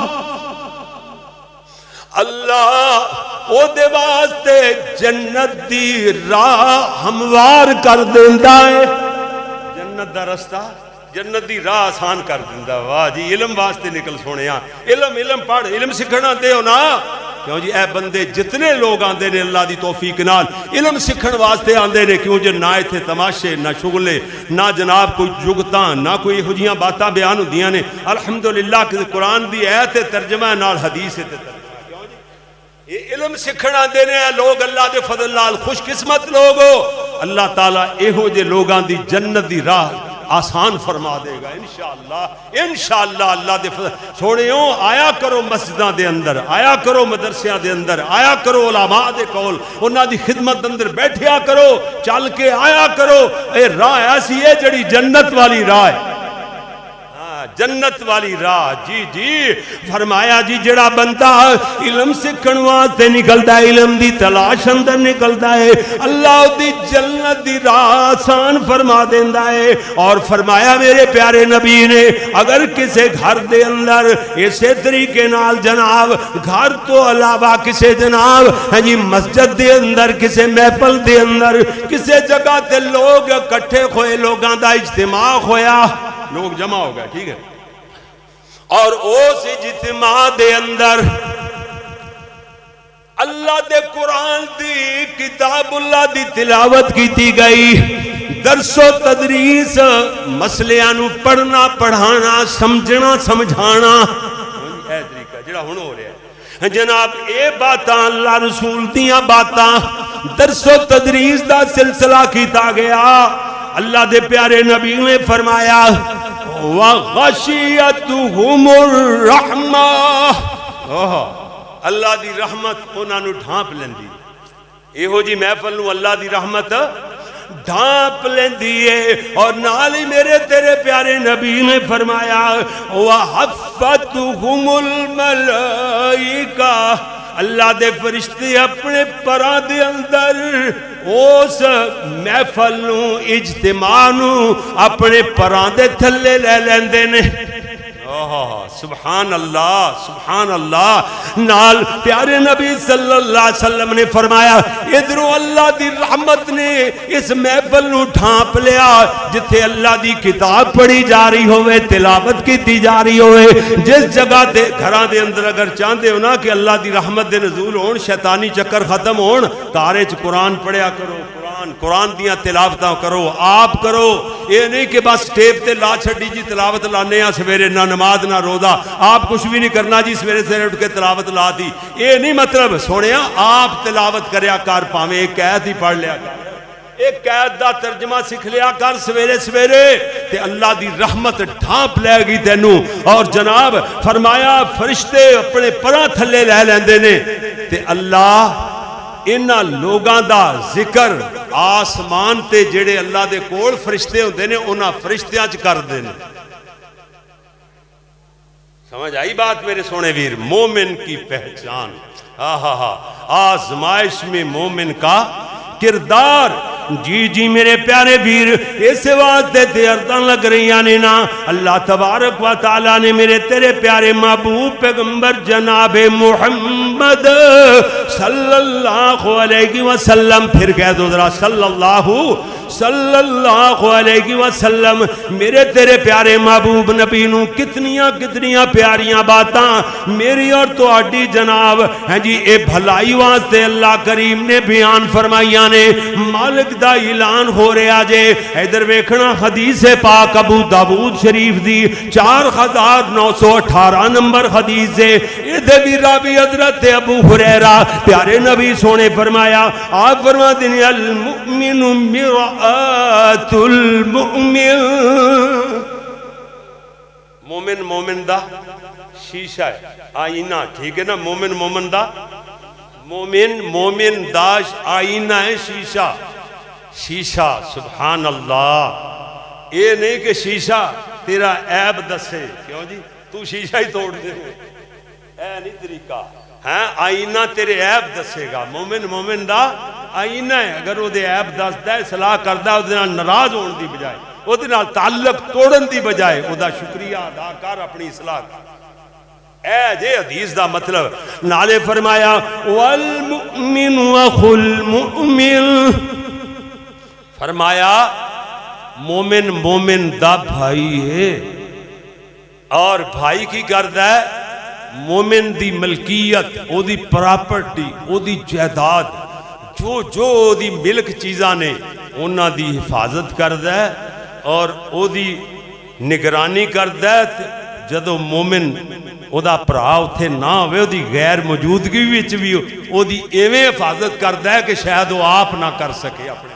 اللہ او دے واسطے جنت دی راہ ہموار کر دیندا ہے. جنت دا رستہ جنت دی راہ آسان کر دیندا. واہ جی علم واسطے نکل سونے ہاں, علم علم پڑھ علم سکھنا دے ہو نا. کیوں جی اے بندے جتنے لوگ آندے نے اللہ دی توفیق نال علم سکھن واسطے آندے نے, کیوں جی نہ ایتھے تماشے نہ شغلے نہ جناب کوئی جگتاں نہ کوئی ہجیاں باتاں بیان ہوندیاں نے. الحمدللہ کہ قرآن دی ایت ترجمہ نال حدیث تے ترجمہ. یہ علم سکھن آندے نے لوگ اللہ دے فضل نال خوش قسمت لوگ ہو. اللہ تعالیٰ ایہو جے لوگاں دی جنت دی راہ آسان فرما دے گا انشاءاللہ انشاءاللہ. اللہ دے فضل سوڑیوں آیا کرو مسجداں دے اندر, آیا کرو مدرسیاں دے اندر, آیا کرو علماء دے کول انہاں دی خدمت اندر بیٹھیا کرو, چل کے آیا کرو. اے راہ ایسی ہے جڑی جنت والی راہ ہے, جنت والی راہ. جی جی فرمایا جی جڑا بندہ علم سکھن واسطے نکلتا ہے علم دی تلاش اندر نکلتا ہے اللہ دی جنت دی راہ آسان فرما دیندا ہے. اور فرمایا میرے پیارے نبی نے اگر کسے گھر دے اندر اسے طریقے نال جناب گھر تو علاوہ کسے جناب ہاں جی مسجد دے اندر کسے محفل دے اندر کسے جگہ تے لوگ اکٹھے ہوئے لوگاں دا اجتماع ہویا, لوگ جمع ہو گئے، ٹھیک ہے. اور اس اجتماع دے اندر اللہ دے قرآن دی کتاب اللہ دی تلاوت کیتی گئی، درس و تدریس، مسئلیاں پڑھنا پڑھانا سمجھنا سمجھانا، اے طریقہ جڑا ہن ہو رہا ہے جناب. اے باتاں اللہ رسول دیاں باتاں درس و تدریس دا سلسلہ کیتا گیا. اللہ دے پیارے نبی نے فرمایا وَغَشِيَتُهُمُ الرَّحْمَةُ، اللہ دی رحمت انہاں نو ڈھانپ لیندی. ایہو جی محفل نو اللہ دی رحمت ڈھانپ لیندی ہے. اور نال ہی میرے تیرے پیارے نبی نے فرمایا وَحَفَّتُهُمُ الْمَلَائِكَةُ، اللہ دے فرشتے اپنے پراں دے اندر اس محفل نو اجتماع نو اپنے پراں دے تھلے لے لیندے نے. سبحان اللہ سبحان اللہ. نال پیارے نبی صلی اللہ علیہ وسلم نے فرمایا ادھروں اللہ دی رحمت نے اس محفل نو ڈھانپ لیا جتھے اللہ دی کتاب پڑھی جا رہی ہوئے، تلاوت کی جا رہی ہوئے. جس جگہ دے گھراں دے اندر اگر چاہتے ہو نا کہ اللہ دی رحمت دے نزول ہون، شیطانی چکر ختم ہون، کارے چ قرآن پڑھیا کرو، قرآن قرآن دیاں تلاوتاں کرو، آپ کرو. یہ نہیں کہ بس ٹیپ تے لا چھڑی جی تلاوت لانے ہاں سویرے، نہ نماز نہ روزہ، آپ کچھ بھی نہیں کرنا جی سویرے سویرے اٹھ کے تلاوت لا دی. یہ نہیں مطلب سونیا آپ تلاوت کریا کر، پاویں ایک قید ہی پڑھ لیا کر، ایک قید دا ترجمہ سکھ لیا کر سویرے سویرے، تے اللہ دی رحمت ڈھانپ لے گی تینوں. اور جناب فرمایا فرشتے اپنے پراں تھلے لے لیندے نے، تے اللہ انہاں لوگاں دا ذکر آسمان تے جڑے اللہ دے کول فرشتے ہوندے نے انہاں فرشتیاں چ کر دے نے. سمجھ آئی بات میرے سونے ویر؟ مومن کی پہچان، ہاں ہاں آزمائش میں مومن کا کردار. جی جی میرے پیارے ویر، اس واسطے تے عرضاں لگ رہی آنے نا اللہ تبارک و تعالیٰ نے میرے تیرے پیارے محبوب پیغمبر جناب محمد صلی اللہ علیہ وسلم، پھر کہہ دو ذرا صلی اللہ صلی اللہ علیہ وسلم، میرے تیرے پیارے محبوب نبی نو کتنیاں کتنیاں پیاریاں باتاں میری اور تو آڈی جناب ہیں جی اے بھلائی واسطے اللہ کریم نے بیان فرمائیاں نے. مالک دا اعلان ہو رہا جے، ادھر ویکھنا حدیث پاک ابو داود شریف دی چار ہزار نو سو اٹھارہ نمبر حدیث ہے. ادھر بھی راوی حضرت ابو ہریرہ پیارے نبی سونے فرمایا، آپ فرما دیں المؤمن مرآت المؤمن، مومن مومن دا شیشہ ہے، آئینہ، ٹھیک ہے نا؟ مومن مومن دا مومن مومن دا آئینہ ہے، شیشہ شیشہ. سبحان اللہ. یہ نہیں کہ شیشہ تیرا عیب دسے، کیوں جی تو شیشہ ہی توڑ دے، اے نہیں طریقہ. ہاں آئینہ تیرے عیب دسے گا. مومن مومن دا آئینہ ہے، اگر وہ دے عیب دس دے صلاح کردہ وہ دے ناراض ہون دی بجائے، وہ دے تعلق توڑن دی بجائے وہ دا شکریہ ادا کر اپنی اصلاح کر. اے جے حدیث دا مطلب نالے فرمایا والمؤمن اخو المؤمن، فرمایا مومن مومن دا بھائی ہے. اور بھائی کی کرد ہے؟ مومن دی ملکیت، او دی پراپرٹی، او دی جائیداد، جو جو او دی ملک چیزاں نے انہاں دی حفاظت کرد ہے اور او دی نگرانی کرد ہے. جدو مومن او دا پرا اتھے نہ ہوئے، او دی غیر موجودگی وچ بھی او دی ایویں حفاظت کرد ہے کہ شاید وہ آپ نہ کر سکے اپنے.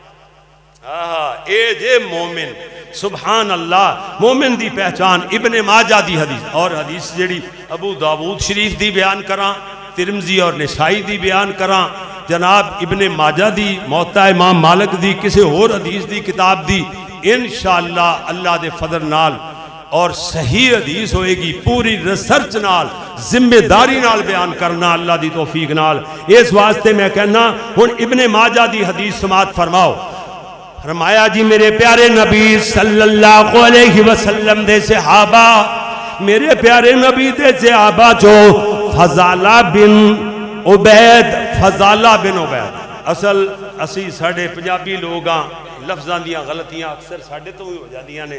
اے جے مومن. سبحان اللہ. مومن دی پہچان ابن ماجہ دی حدیث، اور حدیث جڑی ابو داود شریف دی بیان کراں، ترمذی اور نسائی دی بیان کراں، جناب ابن ماجہ دی، موطا امام مالک دی، کسی اور حدیث دی کتاب دی، انشاءاللہ اللہ دے فضل نال اور صحیح حدیث ہوئے گی، پوری ریسرچ نال ذمہ داری نال بیان کرنا اللہ دی توفیق نال. اس واسطے میں کہنا ہن ابن ماجہ دی حدیث سماعت فرماؤ. فرمایا جی میرے پیارے نبی صلی اللہ علیہ وسلم دے صحابہ، میرے پیارے نبی دے صحابہ جو فضالہ بن عبید، فضالہ بن عبید، اصل اسی ساڑھے پنجابی لوگاں لفظاں دیاں غلطیاں اکثر ساڑھے تو ہی ہو جاندیاں نے.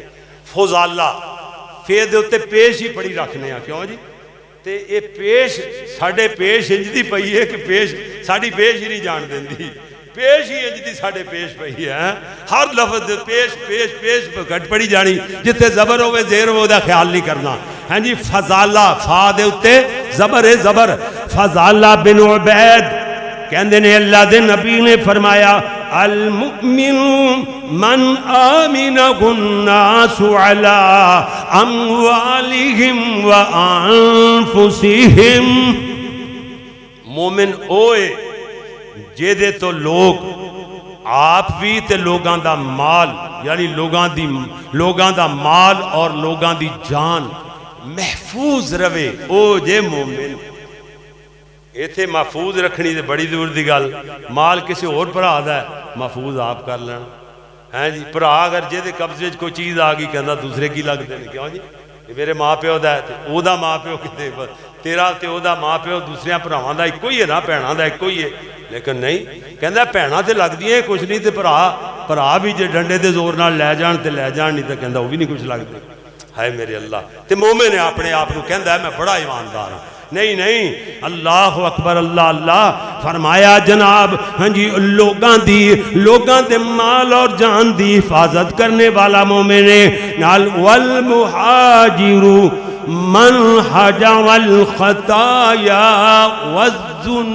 فضالہ فے دے اتے پیش ہی پڑی رکھنے ہیں کیوں جی تے اے پیش ساڑھے پیش انج دی پئی ہے کہ پیش ساڑھی پیش ہی نہیں جان دیں دی پیش ہی انج دی ساڑھے پیش پئی ہے ہر لفظ دے پیش پیش پیش پہ گھٹ پڑی جانی جتے زبر ہوئے زیر ہوئے دا خیال نہیں کرنا ہاں جی فضالہ فا دے اتے زبر ہے زبر فضالہ بن عبید کہندے نے اللہ دے نبی نے فرمایا المؤمن من آمنہ الناس علی اموالہم و انفسہم مومن اوئے جے دے تو لوگ آپ بھی تے لوگاں دا مال یعنی لوگاں دی لوگاں دا مال اور لوگاں دی جان محفوظ روے او جے مومن ایتھے محفوظ رکھنی دے بڑی دور دی گل مال کسی اور پر آدھا ہے محفوظ آپ کر لینا ہیں جی پر اگر جے دے قبضے کوئی چیز آگئی کہنا دوسرے کی لگ دے کیوں جی میرے ماں پیو دا ہے او دا ماں پیو کتے تیرا تے او دا ماں پیو دوسرے پراواں دا ایک کوئی ہے نا پہنا دا ایک کوئی ہے لیکن نہیں کہنا پہنا تے لگ دیئے کچھ نہیں تے پرا پرا بھی جے ڈنڈے دے زور نال لے جان تے لے جان نہیں تے کہنا وہ بھی نہیں کچھ لگ دے ہائے میرے اللہ تے مومن نے اپنے آپ کو کہندا ہے میں بڑا ایماندار ہوں نہیں نہیں اللہ اکبر اللہ اللہ فرمایا جناب ہاں جی لوگاں دی لوگاں دے مال اور جان دی حفاظت کرنے والا مومن ہے نال والمہاجر من حجر الخطایا والذنوب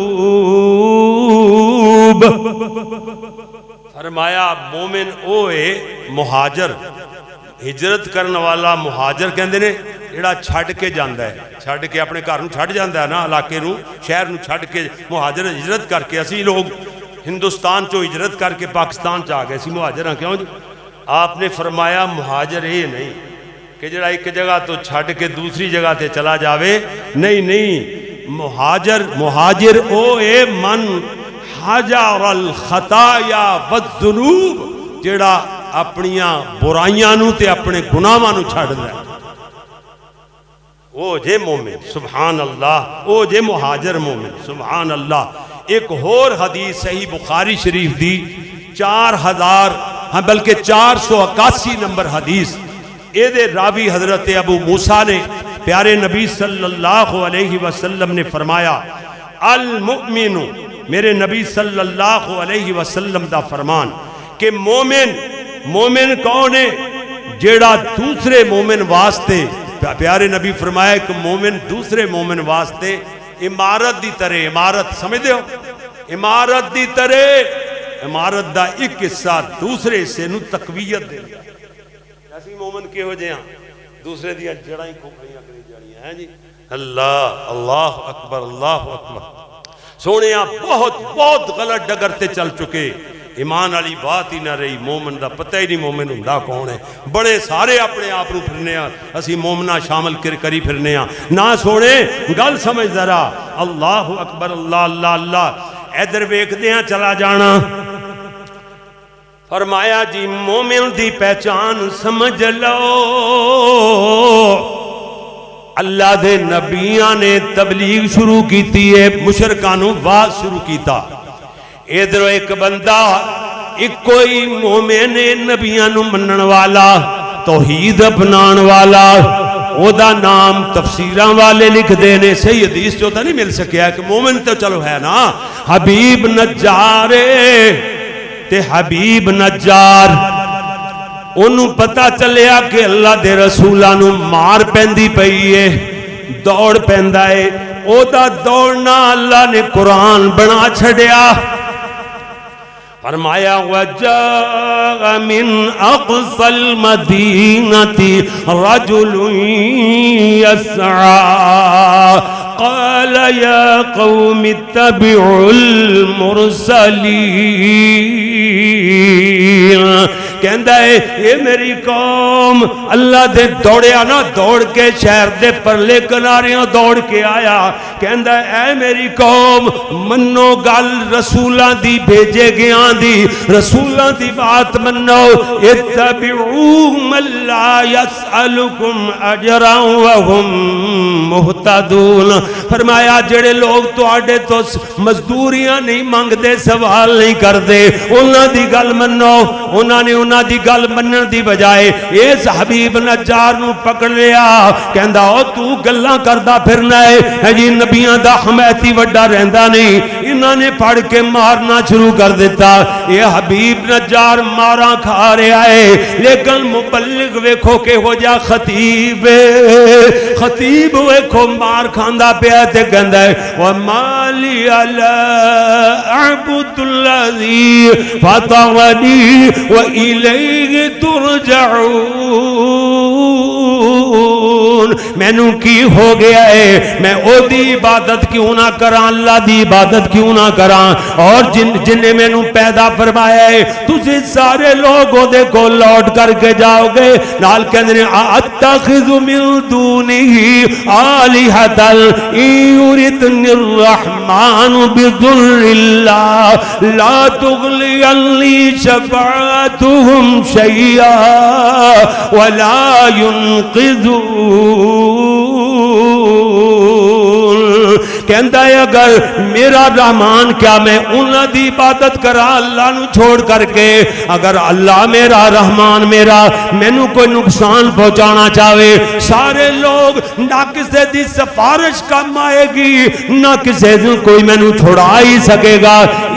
فرمایا مومن اوے مہاجر ہجرت کرنے والا مہاجر کہندے نے جڑا چھڑ کے جاندہ ہے چھڑ کے اپنے گھر نو چھڑ جاندہ ہے نا علاقے نو شہر نو چھڑ کے مہاجر ہجرت کر کے اسی لوگ ہندوستان چو ہجرت کر کے پاکستان چاہ گئے اسی مہاجر ہیں کیوں جی آپ نے فرمایا مہاجر یہ نہیں کہ جڑا ایک جگہ تو چھڑ کے دوسری جگہ تے چلا جاوے نہیں نہیں مہاجر مہاجر او اے من حجر الخطایا والذنوب جڑا اپنیاں برائیاں نو تے اپنے گناہاں نو چھڑ دے او جے مومن سبحان اللہ او جے مہاجر مومن سبحان اللہ ایک اور حدیث صحیح بخاری شریف دی چار ہزار ہاں بلکہ چار سو اکاسی نمبر حدیث اے دے راوی حضرت ابو موسیٰ نے پیارے نبی صلی اللہ علیہ وسلم نے فرمایا المؤمن میرے نبی صلی اللہ علیہ وسلم دا فرمان کہ مومن مومن کون ہے جیڑا دوسرے مومن واسطے پیارے نبی فرمایا کہ مومن دوسرے مومن واسطے عمارت دی طرح عمارت سمجھ دے ہو عمارت دی طرح عمارت دا ایک حصہ دوسرے سے نو تقویت دے ایسی مومن کے ہو جائیں دوسرے دیا جڑائیں کھوکھڑیاں کریں جڑی ہیں جی اللہ اللہ اکبر اللہ اکبر سونے آپ بہت بہت غلط ڈگر تے چل چکے ایمان علی بات ہی نہ رہی مومن دا پتہ ہی نہیں مومن ہندہ کون ہے بڑے سارے اپنے آپ رو پھرنے ہیں اسی مومنہ شامل کر کری پھرنے ہیں نہ سونے گل سمجھ ذرا اللہ اکبر اللہ اللہ اللہ ایدر ویک دیاں چلا جانا فرمایا جی مومن دی پہچان سمجھ لو اللہ دے نبیان نے تبلیغ شروع کیتی ہے مشرکانوں واز شروع کیتا ادھر ایک بندہ ایک کوئی مومن نبیانو منن والا توحید اپنان والا او دا نام تفسیران والے لکھ دینے صحیح حدیث جو تا نہیں مل سکیا کہ مومن تو چلو ہے نا حبیب نجارے تے حبیب نجار انہوں پتا چلیا کہ اللہ دے رسولانو مار پہندی پئیے دوڑ پہندائے او دا دوڑنا اللہ نے قرآن بنا چھڑیا فرمایا وَجَاءَ مِنْ أَقْصَى الْمَدِينَةِ رَجُلٌ يَسْعَى قَالَ يَا قَوْمِ اتَّبِعُوا الْمُرْسَلِينَ کہندہ ہے اے میری قوم اللہ دے دوڑیا نا دوڑ کے شہر دے پرلے کناریاں دوڑ کے آیا کہندہ ہے اے میری قوم منو گل رسولان دی بھیجے گیاں دی رسولان دی بات منو اتبعو من لا يسألكم اجرا وهم مہتدون. فرمایا جڑے لوگ تواڈے تو مزدوریاں نہیں مانگدے سوال نہیں کردے انہاں دی گل منو. انہاں نے انہاں دی گل منن دی بجائے اس حبیب نجار نو پکڑ لیا. کہندا او تو گلاں کردا پھرنا ہے جی نبیاں دا حمایتی وڈا رہندا نہیں. انہاں نے پڑھ کے مارنا شروع کر دیتا. یہ حبیب نجار ماراں کھا رہا ہے لیکن مبلغ ویکھو کہ ہو جا خطیب خطیب ویکھو مار کھاندا پیا تے کہندا ہے وَمَا لِيَ لَا أَعْبُدُ الَّذِي فَطَرَنِي وَإِلَيْهِ تُرْجَعُونَ. میں نو کی ہو گیا ہے میں او دی عبادت کیوں نہ کراں اللہ دی عبادت کیوں نہ کراں اور جن جن نے میں نو پیدا فرمایا ہے تسی سارے لوگ او دے کو لوٹ کر کے جاؤ گے. نال کہندے اتخذ من دونہ آلہۃ ان یردنی الرحمن بضر اللہ لا تغنی عنی شفاعتهم شیئا ولا ينقذون. کہندا ہے اگر میرا رحمان کیا میں انہاں دی عبادت کرا اللہ نو چھوڑ کر کے اگر اللہ میرا رحمان میرا مینوں کوئی نقصان پہنچانا چاہے سارے لوگ نہ کسے دی سفارش کام آئے گی نہ کسے دی کوئی مینوں چھڑا ہی سکے گا.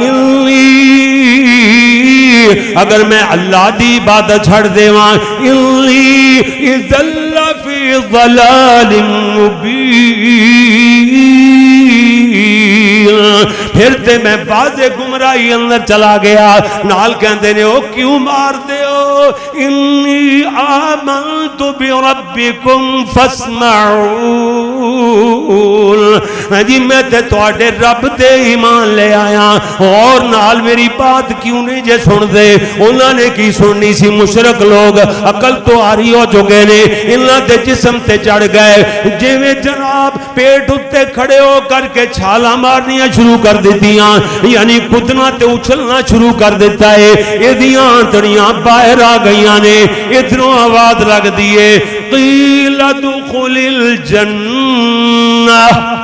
اگر میں اللہ دی عبادت چھڑ دیواں الی اذل فی ضلال مبین پھر تے میں واضح گمراہی اندر چلا گیا. نال کہندے نے او کیوں مار دے ہو انی آمنت بربکم فاسمعون. جی میں تے تواڈے رب تے ایمان لے آیا اور نال میری بات کیوں نہیں جے سن دے. انہاں نے کی سننی سی مشرک لوگ عقل تو آری ہو چکے نے انہاں تے جسم تے چڑھ گئے جویں جناب پیٹ اتے کھڑے ہو کر کے چھالا مارنیاں شروع کر دیتیاں یعنی کتنا تے اچھلنا شروع کر دیتا ہے. ایدیاں تڑیاں باہر آ گئیاں نے ادھروں آواز لگ دیئے قیل دخل الجنہ.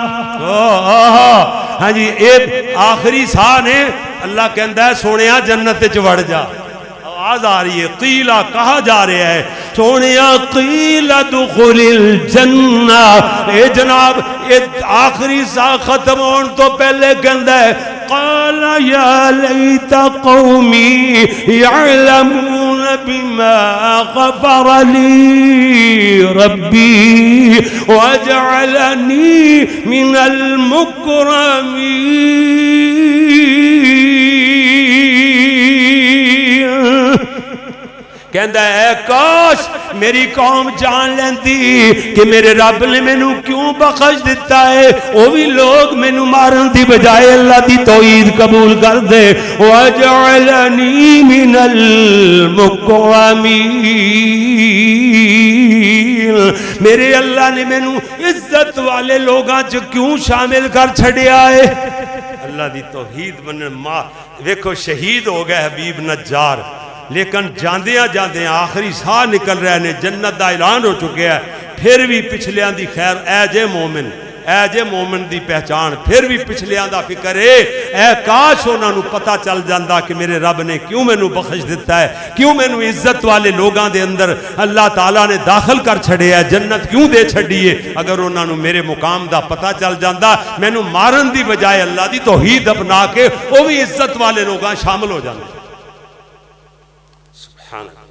ہاں جی ایک آخری سا نے اللہ کہندہ ہے سونیا جنت چوڑ جا. آواز آ رہی ہے قیلہ کہا جا رہا ہے سونیا قیل دخل الجنہ. اے جناب آخری سا ختم ہون تو پہلے کہندہ ہے قال یا لیت قومی یعلمون بما غفر لی ربی وجعلنی من المکرمین. کہندہ ہے کاش میری قوم جان لیندی کہ میرے رب نے میں نو کیوں بخش دیتا ہے وہ بھی لوگ میں نو مارن دی بجائے اللہ دی توحید قبول کر دے. وَجَعَلَنِي مِنَ الْمُكْرَمِينَ میرے اللہ نے میں نو عزت والے لوگاں جو کیوں شامل کر چھڑیا ہے. اللہ دی توحید منن ماں ویکھو شہید ہو گئے حبیب نجار لیکن جاندیاں جاندیاں آخری ساہ نکل رہے نے جنت دا اعلان ہو چکے ہیں پھر بھی پچھلیاں دی خیر اے جے مومن اے جے مومن دی پہچان پھر بھی پچھلیاں دا فکر ہے اے کاش انہاں نو پتہ چل جاندہ کہ میرے رب نے کیوں میں نو بخش دیتا ہے کیوں میں نو عزت والے لوگاں دے اندر اللہ تعالیٰ نے داخل کر چھڑے ہے جنت کیوں دے چھڑیے. اگر انہاں نو میرے مقام دا پتہ چل جاندہ میں نو مارن دی بجائے اللہ دی توحید اپنا کے وہ بھی عزت والے لوگاں شامل ہو جاندے. سبحان اللہ.